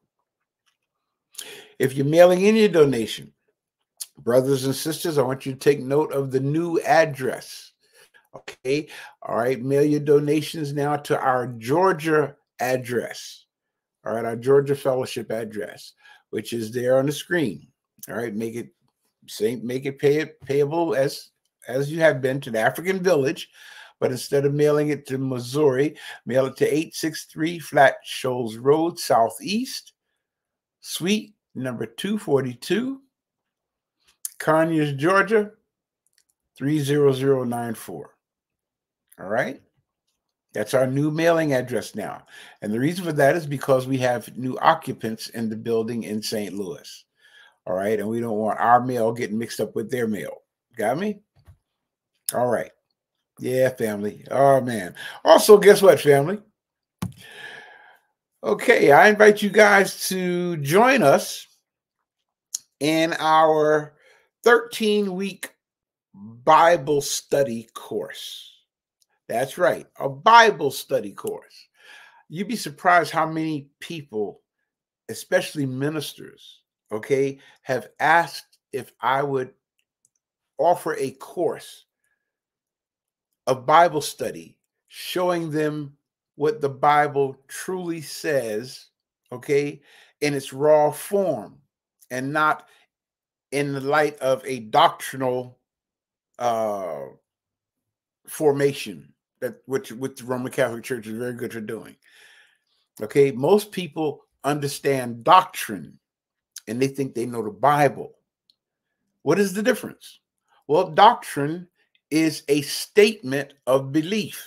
If you're mailing in your donation, brothers and sisters, I want you to take note of the new address. Okay. All right. Mail your donations now to our Georgia address. All right. Our Georgia Fellowship address, which is there on the screen. All right. Make it same, make it pay it payable as, as you have been to the African Village. But instead of mailing it to Missouri, mail it to eight sixty-three Flat Shoals Road, Southeast, Suite number two forty-two, Conyers, Georgia, three zero zero nine four. All right. That's our new mailing address now. And the reason for that is because we have new occupants in the building in Saint Louis. All right. And we don't want our mail getting mixed up with their mail. Got me? All right. Yeah, family. Oh, man. Also, guess what, family? Okay. I invite you guys to join us in our thirteen week Bible study course. That's right, a Bible study course. You'd be surprised how many people, especially ministers, okay, have asked if I would offer a course of Bible study, showing them what the Bible truly says, okay, in its raw form, and not in the light of a doctrinal uh, formation, that which, which the Roman Catholic Church is very good for doing. Okay, most people understand doctrine and they think they know the Bible. What is the difference? Well, doctrine is a statement of belief.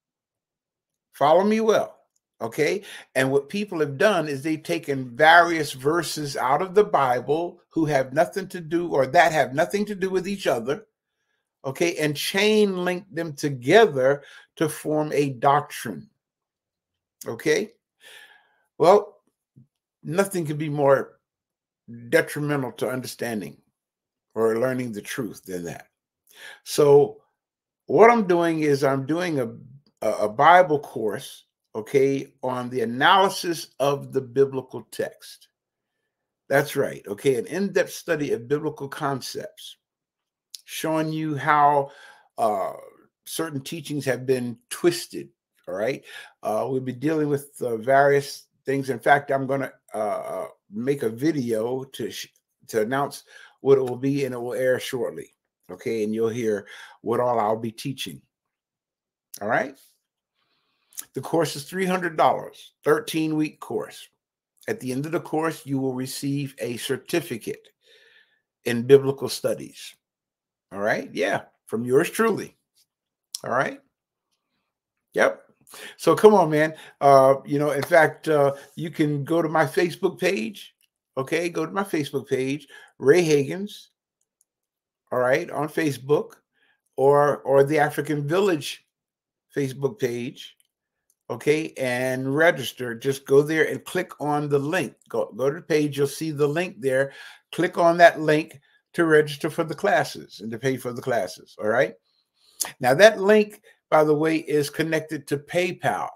Follow me well, okay? And what people have done is they've taken various verses out of the Bible who have nothing to do, or that have nothing to do with each other, okay, and chain link them together to form a doctrine, okay? Well, nothing could be more detrimental to understanding or learning the truth than that. So what I'm doing is I'm doing a, a Bible course, okay, on the analysis of the biblical text. That's right, okay, an in-depth study of biblical concepts, showing you how uh, certain teachings have been twisted, all right? Uh, we'll be dealing with uh, various things. In fact, I'm going to uh, make a video to, to announce what it will be, and it will air shortly, okay? And you'll hear what all I'll be teaching, all right? The course is three hundred dollars, thirteen-week course. At the end of the course, you will receive a certificate in biblical studies, all right? Yeah, from yours truly, all right? Yep. So come on, man. Uh, you know, in fact, uh, you can go to my Facebook page, okay? Go to my Facebook page, Ray Hagins, all right, on Facebook, or or the African Village Facebook page, okay, and register. Just go there and click on the link. Go, go to the page. You'll see the link there. Click on that link to register for the classes and to pay for the classes, all right? Now, that link, by the way, is connected to PayPal.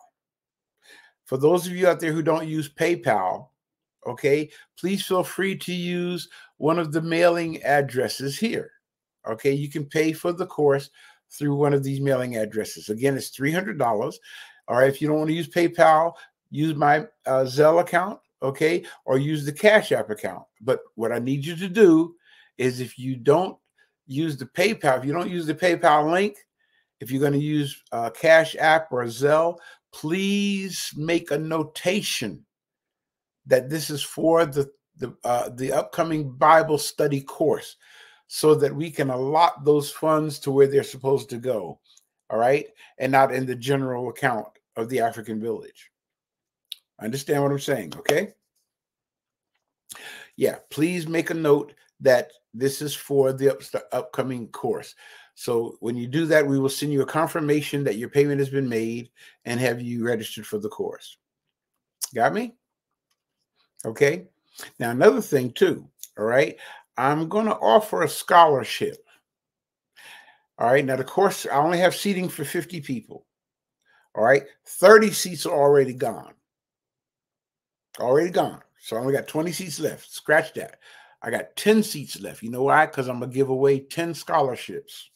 For those of you out there who don't use PayPal, okay, please feel free to use one of the mailing addresses here. Okay, you can pay for the course through one of these mailing addresses. Again, it's three hundred dollars. All right, if you don't want to use PayPal, use my uh, Zelle account, okay, or use the Cash App account. But what I need you to do is, if you don't use the PayPal, if you don't use the PayPal link, if you're going to use uh, Cash App or Zelle, please make a notation that this is for the the uh, the upcoming Bible study course, so that we can allot those funds to where they're supposed to go, all right, and not in the general account of the African Village. Understand what I'm saying, okay? Yeah, please make a note that this is for the up upcoming course. So when you do that, we will send you a confirmation that your payment has been made and have you registered for the course. Got me? Okay. Now, another thing too, all right, I'm going to offer a scholarship. All right. Now, the course, I only have seating for fifty people. All right. thirty seats are already gone. Already gone. So I only got twenty seats left. Scratch that. I got ten seats left. You know why? Because I'm going to give away ten scholarships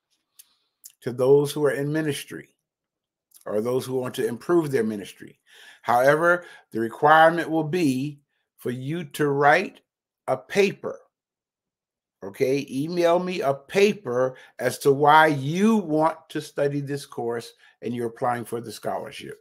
to those who are in ministry or those who want to improve their ministry. However, the requirement will be for you to write a paper. Okay, email me a paper as to why you want to study this course and you're applying for the scholarship.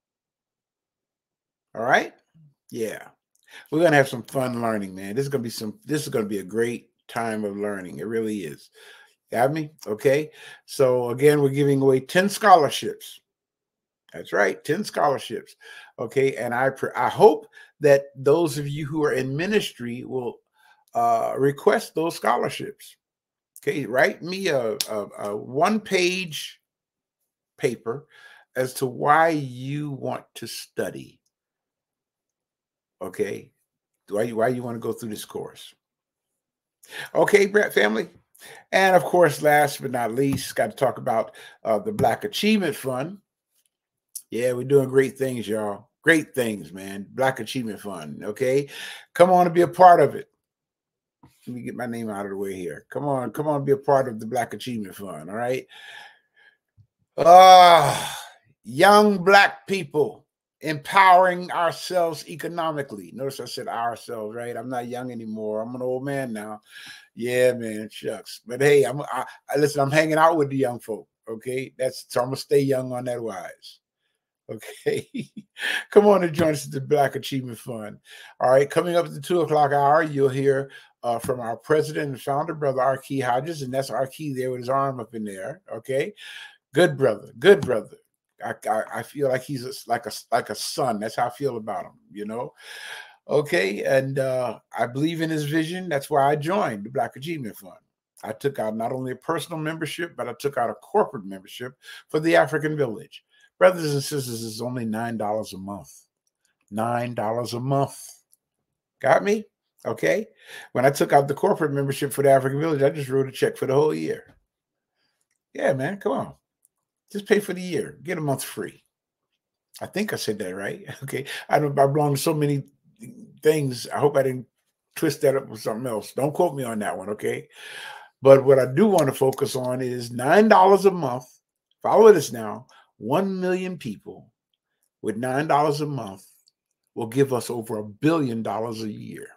All right? Yeah. We're going to have some fun learning, man. This is going to be some this is going to be a great time of learning. It really is. Got me? Okay. So again, we're giving away ten scholarships. That's right, ten scholarships. Okay, and I I hope that those of you who are in ministry will uh, request those scholarships. Okay, write me a, a, a one-page paper as to why you want to study. Okay, why why you want to go through this course. Okay, Brett family. And of course, last but not least, got to talk about uh, the Black Achievement Fund. Yeah, we're doing great things, y'all. Great things, man. Black Achievement Fund, okay? Come on and be a part of it. Let me get my name out of the way here. Come on, come on, be a part of the Black Achievement Fund, all right? Ah, young black people empowering ourselves economically. Notice I said ourselves, right? I'm not young anymore. I'm an old man now. Yeah, man, shucks. But hey, I'm I, I listen. I'm hanging out with the young folk. Okay, that's so I'm gonna stay young on that wise. Okay, come on and join us at the Black Achievement Fund. All right, coming up at the two o'clock hour, you'll hear uh, from our president and founder, Brother Arkey Hodges, and that's Arkey there with his arm up in there. Okay, good brother, good brother. I, I, I feel like he's a, like a like a son. That's how I feel about him. You know. Okay, and uh, I believe in his vision. That's why I joined the Black Achievement Fund. I took out not only a personal membership, but I took out a corporate membership for the African Village. Brothers and sisters, it's only nine dollars a month. nine dollars a month. Got me? Okay. When I took out the corporate membership for the African Village, I just wrote a check for the whole year. Yeah, man, come on. Just pay for the year. Get a month free. I think I said that right. Okay. I don't I belong to so many things. I hope I didn't twist that up with something else. Don't quote me on that one, okay? But what I do want to focus on is nine dollars a month. Follow this now. One million people with nine dollars a month will give us over a billion dollars a year.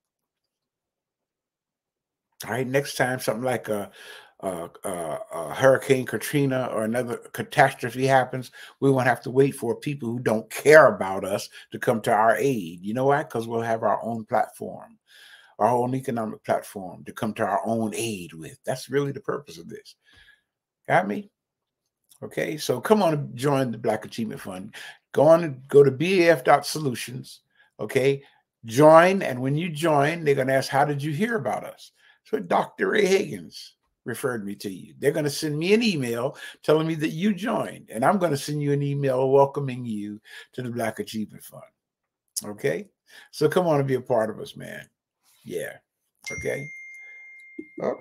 All right, next time something like a, a, a, a Hurricane Katrina or another catastrophe happens, we won't have to wait for people who don't care about us to come to our aid. You know why? Because we'll have our own platform, our own economic platform to come to our own aid with. That's really the purpose of this. Got me? Okay, so come on and join the Black Achievement Fund. Go on and go to B A F dot solutions. Okay, join, and when you join, they're going to ask, how did you hear about us? So Doctor Ray Hagins referred me to you. They're going to send me an email telling me that you joined, and I'm going to send you an email welcoming you to the Black Achievement Fund. Okay, so come on and be a part of us, man. Yeah, okay. Oh.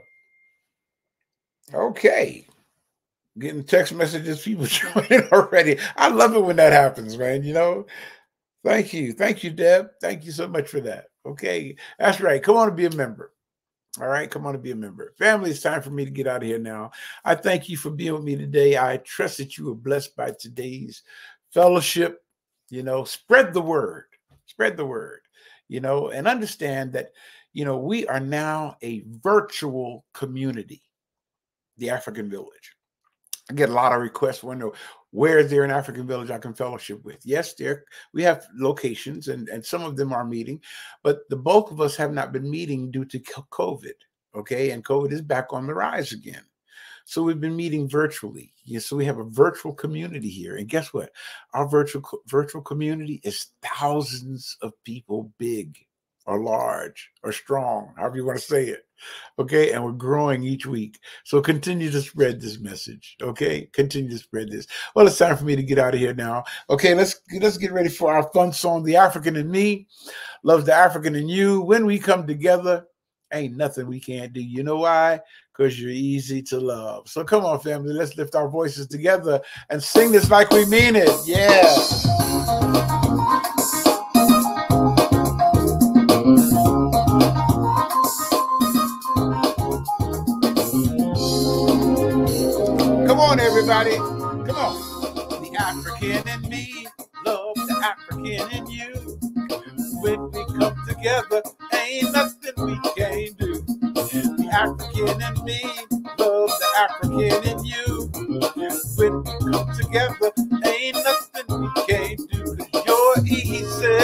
Okay. Getting text messages, people joining already. I love it when that happens, man. You know, thank you. Thank you, Deb. Thank you so much for that. Okay. That's right. Come on and be a member. All right. Come on and be a member. Family, it's time for me to get out of here now. I thank you for being with me today. I trust that you were blessed by today's fellowship. You know, spread the word. Spread the word, you know, and understand that, you know, we are now a virtual community, the African Village. I get a lot of requests. Wonder where is there an African Village I can fellowship with? Yes, there we have locations, and, and some of them are meeting, but the bulk of us have not been meeting due to COVID. Okay, and COVID is back on the rise again. So we've been meeting virtually. Yeah, so we have a virtual community here, and guess what? Our virtual virtual community is thousands of people big, or large, or strong, however you want to say it. Okay, and we're growing each week. So continue to spread this message. Okay, continue to spread this. Well, it's time for me to get out of here now. Okay, let's let's get ready for our fun song, "The African in Me Loves the African in You." When we come together, ain't nothing we can't do. You know why? Because you're easy to love. So come on, family, let's lift our voices together and sing this like we mean it. Yeah. Come on, everybody. Come on. The African in me loves the African in you. When we come together, ain't nothing we can't do. The African in me loves the African in you. When we come together, ain't nothing we can't do. 'Cause you're easy.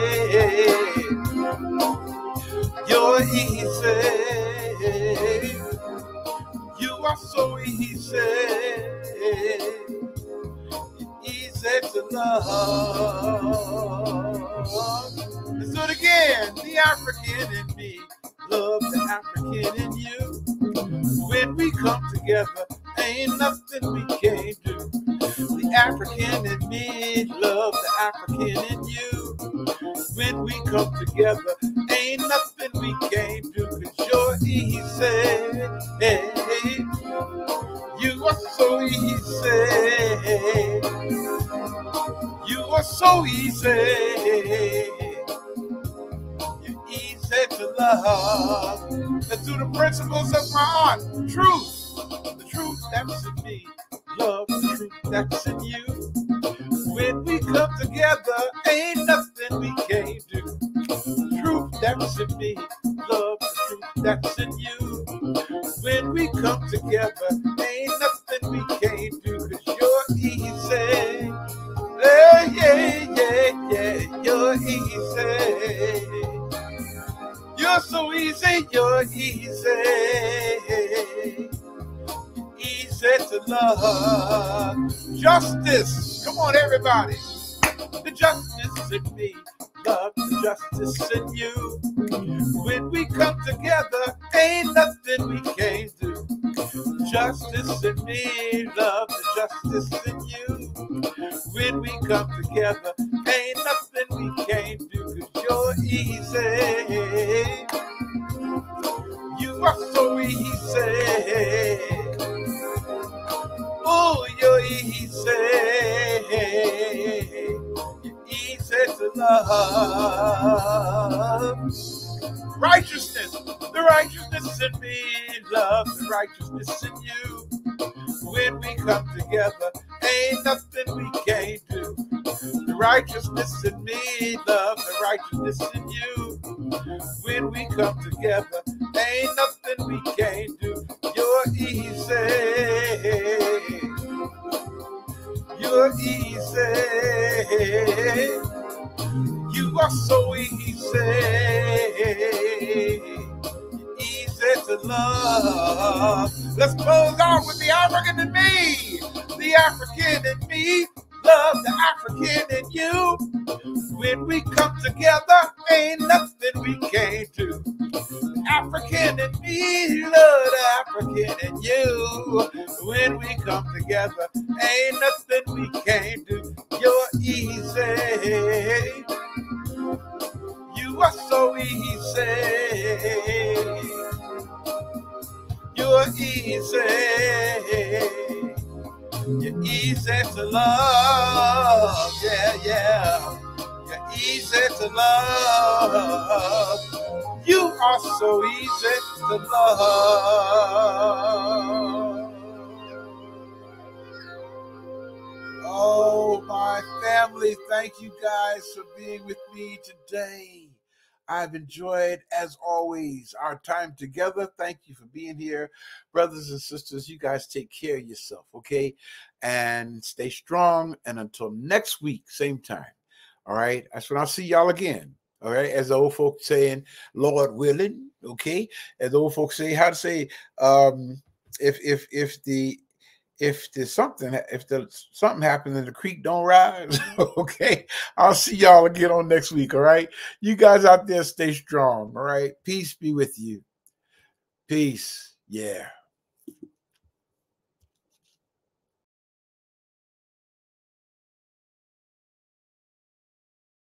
You're easy. You are so easy. You're easy to love. Let's do it again. The African in me loves the African in you. When we come together, ain't nothing we can't do. The African in me loves the African in you. When we come together, ain't nothing we can't do. 'Cause you're easy. Hey, you are so easy. You are so easy. You're easy to love. Let's do the principles of my heart. Truth. The truth that's in me. Love the truth that's in you. When we come together, ain't nothing we can't do. Truth that's in me, love the truth that's in you. When we come together, ain't nothing we can't do, 'cause you're easy. Yeah, yeah, yeah, yeah, you're easy. You're so easy, you're easy. Easy to love. Justice, come on everybody. The justice in me, love the justice in you. When we come together, ain't nothing we can't do. Justice in me, love the justice in you. When we come together, ain't nothing we can't do, 'cause you're easy. You are so easy. Oh, you're easy. You're easy to love. Righteousness, the righteousness in me, love the righteousness in you. When we come together, ain't nothing we can't do. The righteousness in me, love the righteousness in you. When we come together, ain't nothing we can't do. You're easy. You're easy. You are so easy. Easy to love. Let's close out with the African in me. The African in me. Love the African in you. When we come together, ain't nothing we can't do. The African in me, love the African in you. When we come together, ain't nothing we can't do. You're easy. You are so easy. You're easy. You're easy to love, yeah, yeah. You're easy to love. You are so easy to love. Oh, my family, thank you guys for being with me today. I've enjoyed, as always, our time together. Thank you for being here. Brothers and sisters, you guys take care of yourself, okay? And stay strong. And until next week, same time, all right? That's when I'll see y'all again, all right? As the old folks saying, Lord willing, okay? As the old folks say, how to say, um, if if if the if there's something, if there's something happens and the creek don't rise, okay, I'll see y'all again on next week, all right? You guys out there stay strong, all right? Peace be with you. Peace, yeah.